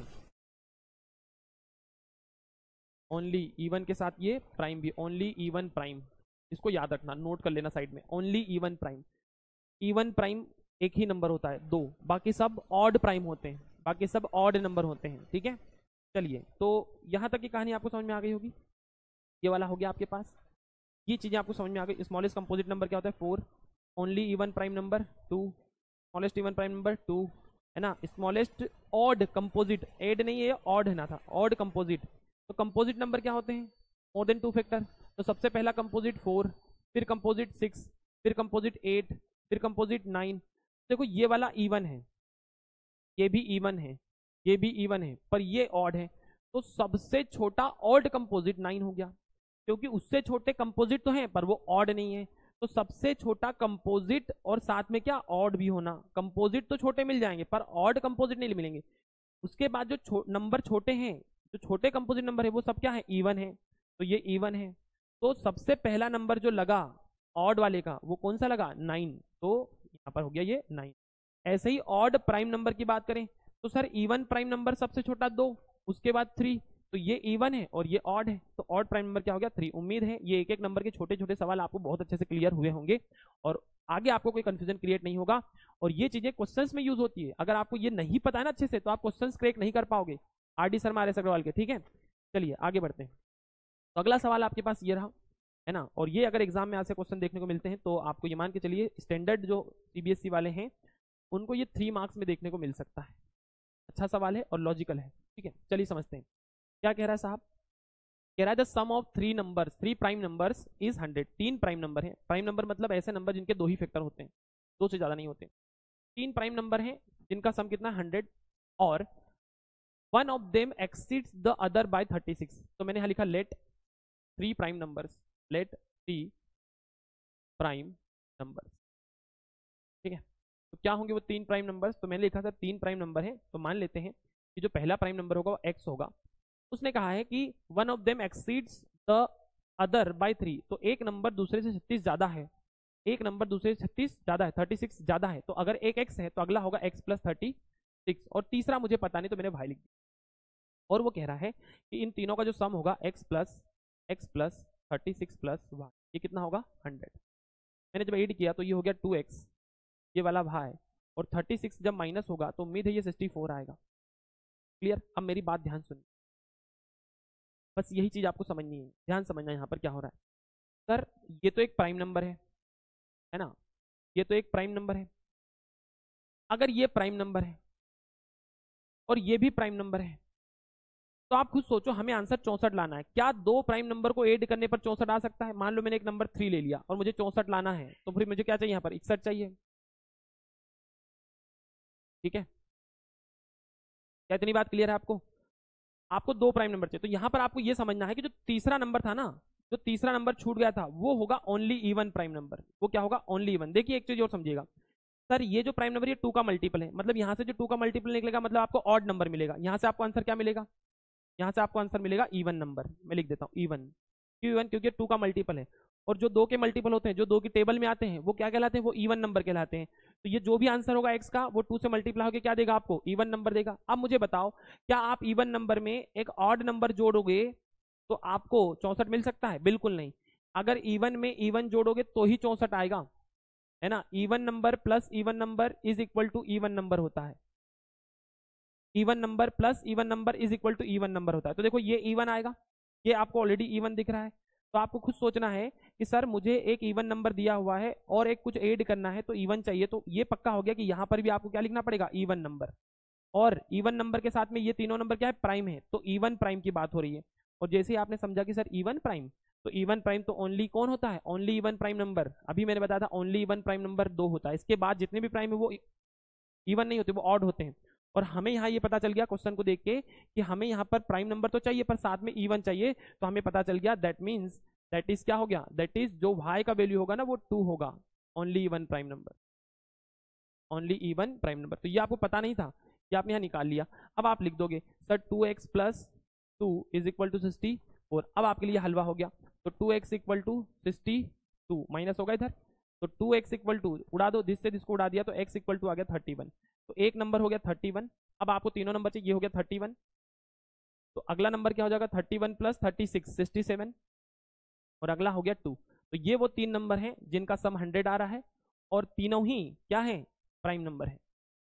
S1: ओनली इवन के साथ ये प्राइम भी, ओनली इवन प्राइम, इसको याद रखना, नोट कर लेना साइड में, only even prime. Even prime एक ही नंबर होता है, दो, बाकी सब ऑड प्राइम होते हैं, बाकी सब ऑड नंबर होते हैं, ठीक है। चलिए, तो यहां तक की कहानी आपको समझ में आ गई होगी, ये वाला हो गया आपके पास, ये चीजें आपको समझ में आ गई। स्मॉलेस्ट कंपोजिट नंबर क्या होता है, four, only even prime number two, smallest even prime number two, है ना। स्मॉलेस्ट ऑड कंपोजिट, एड नहीं है, ऑड है ना था, ऑड कंपोजिट। तो कंपोजिट नंबर क्या होते हैं, मोर देन टू फैक्टर। तो सबसे पहला कंपोजिट फोर, फिर कंपोजिट सिक्स, फिर कंपोजिट एट, फिर कंपोजिट नाइन। देखो ये वाला इवन है, ये भी इवन है, ये भी इवन है, पर ये ऑड है, तो सबसे छोटा ऑड कंपोजिट नाइन हो गया, क्योंकि उससे छोटे कंपोजिट तो हैं पर वो ऑड नहीं है। तो सबसे छोटा कंपोजिट और साथ में क्या, ऑड भी होना। कंपोजिट तो छोटे मिल जाएंगे पर ऑड कंपोजिट नहीं मिलेंगे। उसके बाद जो छो, नंबर छोटे हैं, जो छोटे कंपोजिट नंबर है वो सब क्या है, इवन है, तो ये इवन है। तो सबसे पहला नंबर जो लगा ऑड वाले का वो कौन सा लगा, नाइन, तो यहाँ पर हो गया ये नाइन। ऐसे ही ऑड प्राइम नंबर की बात करें तो सर इवन प्राइम नंबर सबसे छोटा दो, उसके बाद थ्री, तो ये इवन है और ये ऑड है, तो ऑड प्राइम नंबर क्या हो गया, थ्री। उम्मीद है ये एक एक नंबर के छोटे छोटे सवाल आपको बहुत अच्छे से क्लियर हुए होंगे और आगे आपको कोई कंफ्यूजन क्रिएट नहीं होगा। और ये चीजें क्वेश्चंस में यूज होती है, अगर आपको ये नहीं पता है ना अच्छे से तो आप क्वेश्चंस क्रैक नहीं कर पाओगे R D Sharma, R S Agarwal के, ठीक है। चलिए आगे बढ़ते हैं। तो अगला सवाल आपके पास ये रहा, है ना। और ये अगर एग्जाम में ऐसे क्वेश्चन देखने को मिलते हैं तो आपको ये मान के चलिए स्टैंडर्ड जो सीबीएसई वाले हैं उनको ये थ्री मार्क्स में देखने को मिल सकता है। अच्छा सवाल है और लॉजिकल है, ठीक है। चलिए समझते हैं क्या कह रहा है साहब। कह रहा है the sum of three numbers, three prime numbers is hundred. तीन प्राइम नंबर है, प्राइम नंबर मतलब ऐसे नंबर जिनके दो ही फैक्टर होते हैं, दो से ज्यादा नहीं होते। तीन प्राइम नंबर हैं जिनका सम कितना हंड्रेड, और one of them exceeds the other by thirty six. तो मैंने यहां लिखा let three prime numbers, let three prime numbers, ठीक है। तो क्या होंगे वो तीन प्राइम नंबर्स, तो मैंने लिखा सर तीन प्राइम नंबर है, तो मान लेते हैं कि जो पहला प्राइम नंबर होगा वो एक्स होगा। उसने कहा है कि one of them exceeds the other by three, तो एक नंबर दूसरे से छत्तीस ज्यादा है, एक नंबर दूसरे से छत्तीस ज्यादा है, थर्टी सिक्स ज्यादा है। तो अगर एक एक्स है तो अगला होगा एक्स प्लस थर्टी सिक्स, और तीसरा मुझे पता नहीं तो मैंने भाई लिख दिया। और वो कह रहा है कि इन तीनों का जो सम होगा x plus x plus thirty six plus one, ये कितना होगा हंड्रेड। मैंने जब एड किया तो ये हो गया टू एक्स, ये वाला भाई, और थर्टी सिक्स जब माइनस होगा तो उम्मीद है ये सिक्सटी फोर आएगा। क्लियर। अब मेरी बात ध्यान सुनिए, बस यही चीज आपको समझनी है, ध्यान समझना यहाँ पर क्या हो रहा है। सर ये तो एक प्राइम नंबर है, है ना, ये तो एक प्राइम नंबर है। अगर ये प्राइम नंबर है और ये भी प्राइम नंबर है तो आप खुद सोचो, हमें आंसर चौसठ लाना है। क्या दो प्राइम नंबर को ऐड करने पर चौसठ आ सकता है? मान लो मैंने एक नंबर थ्री ले लिया और मुझे चौसठ लाना है, तो फिर मुझे क्या चाहिए यहाँ पर, इकसठ चाहिए, ठीक है। क्या इतनी बात क्लियर है आपको? आपको दो प्राइम नंबर चाहिए, तो यहां पर आपको यह समझना है कि जो तीसरा नंबर था ना, जो तीसरा नंबर छूट गया था वो होगा ओनली इवन प्राइम नंबर। वो क्या होगा? Only even. देखिए एक चीज और समझिएगा, सर ये जो प्राइम नंबर ये टू का मल्टीपल है, मतलब यहां से जो टू का मल्टीपल निकलेगा मतलब आपको ऑड नंबर मिलेगा। यहां से आपको आंसर क्या मिलेगा? यहां से आपको आंसर मिलेगा इवन नंबर। मैं लिख देता हूं इवन, क्यों इवन? क्योंकि टू का मल्टीपल है, और जो दो के मल्टीपल होते हैं, जो दो की टेबल में आते हैं, वो क्या कहलाते हैं? वो इवन नंबर कहलाते हैं। तो ये जो भी आंसर होगा एक्स का, वो टू से मल्टीप्लाई होकर क्या देगा आपको? इवन नंबर देगा। अब मुझे बताओ, क्या आप इवन नंबर में एक ऑड नंबर जोड़ोगे तो आपको चौसठ मिल सकता है? बिल्कुल नहीं। अगर इवन में इवन जोड़ोगे तो ही चौसठ आएगा, है ना। Even number plus even number is equal to even number होता है। Even number plus even number is equal to even number होता है। तो देखो ये इवन आएगा, ये आपको ऑलरेडी इवन दिख रहा है। तो आपको खुद सोचना है कि सर मुझे एक इवन नंबर दिया हुआ है और एक कुछ ऐड करना है तो इवन चाहिए। तो ये पक्का हो गया कि यहां पर भी आपको क्या लिखना पड़ेगा? Even number. और इवन नंबर के साथ में ये तीनों नंबर क्या है? प्राइम है। तो इवन प्राइम की बात हो रही है। और जैसे ही आपने समझा कि सर इवन प्राइम, तो इवन प्राइम तो ओनली कौन होता है? Only even prime number. अभी मैंने बताया था ओनली इवन प्राइम नंबर दो होता है, इसके बाद जितने भी प्राइम है वो इवन नहीं होते, वो ऑड होते हैं। और हमें यहाँ ये पता चल गया क्वेश्चन को देख के कि हमें यहाँ पर प्राइम नंबर तो चाहिए पर साथ में इवन चाहिए। तो हमें पता चल गया दैट मीन्स दैट इज क्या हो गया? दैट इज जो y का वैल्यू होगा ना वो टू होगा, only even prime number, only even prime number. तो ये आपको पता नहीं था, ये आपने यहाँ निकाल लिया। अब आप लिख दोगे sir two x plus two is equal to sixty four. अब आपके लिए हलवा हो गया। तो two x equal to sixty two minus होगा इधर, तो टू एक्स इक्वल टू उड़ा दो, जिससे जिसको उड़ा दिया तो x इक्वल टू आ गया थर्टी वन। तो एक नंबर हो गया थर्टी वन। अब आपको तीनों नंबर चाहिए, ये हो गया थर्टी वन। तो अगला नंबर क्या हो जाएगा? Thirty one plus thirty six sixty seven, और अगला हो गया टू। तो ये वो तीन नंबर हैं जिनका सम हंड्रेड आ रहा है, और तीनों ही क्या है? प्राइम नंबर है।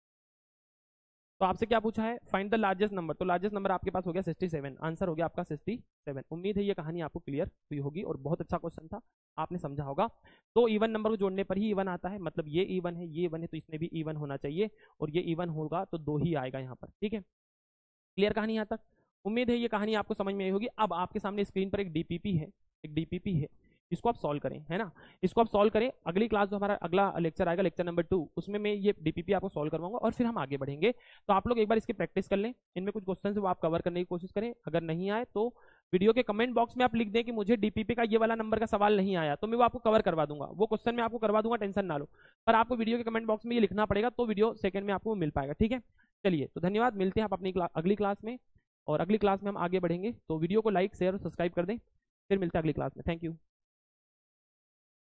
S1: तो आपसे क्या पूछा है? Find the largest number. तो लार्जेस्ट नंबर आपके पास हो गया सिक्सटी सेवन, आंसर हो गया आपका सिक्सटी सेवन। उम्मीद है ये कहानी आपको क्लियर हुई होगी और बहुत अच्छा क्वेश्चन था, आपने समझा होगा। तो इवन नंबर को जोड़ने पर ही इवन आता है, मतलब ये इवन है, ये इवन है, तो इसमें भी इवन होना चाहिए, और ये इवन होगा तो दो ही आएगा यहाँ पर, ठीक है। क्लियर कहानी यहाँ तक? उम्मीद है ये कहानी आपको समझ में आई होगी। अब आपके सामने स्क्रीन पर एक डीपीपी है, एक डीपीपी है, इसको आप सॉल्व करें, है ना। इसको आप सॉल्व करें। अगली क्लास जो हमारा अगला लेक्चर आएगा, लेक्चर नंबर टू, उसमें मैं ये डीपीपी आपको सॉल्व करवाऊंगा और फिर हम आगे बढ़ेंगे। तो आप लोग एक बार इसकी प्रैक्टिस कर लें, इनमें कुछ क्वेश्चन है वो आप कवर करने की कोशिश करें। अगर नहीं आए तो वीडियो के कमेंट बॉक्स में आप लिख दें कि मुझे डीपीपी का ये वाला नंबर का सवाल नहीं आया, तो मैं वो आपको कवर करवा दूंगा, वो क्वेश्चन मैं आपको करवा दूंगा, टेंशन ना लो। पर आपको वीडियो के कमेंट बॉक्स में ये लिखना पड़ेगा, तो वीडियो सेकंड में आपको मिल पाएगा, ठीक है। चलिए तो धन्यवाद, मिलते हैं आप अपनी अगली क्लास में, और अगली क्लास में हम आगे बढ़ेंगे। तो वीडियो को लाइक शेयर और सब्सक्राइब कर दें, फिर मिलते हैं अगली क्लास में। Thank you.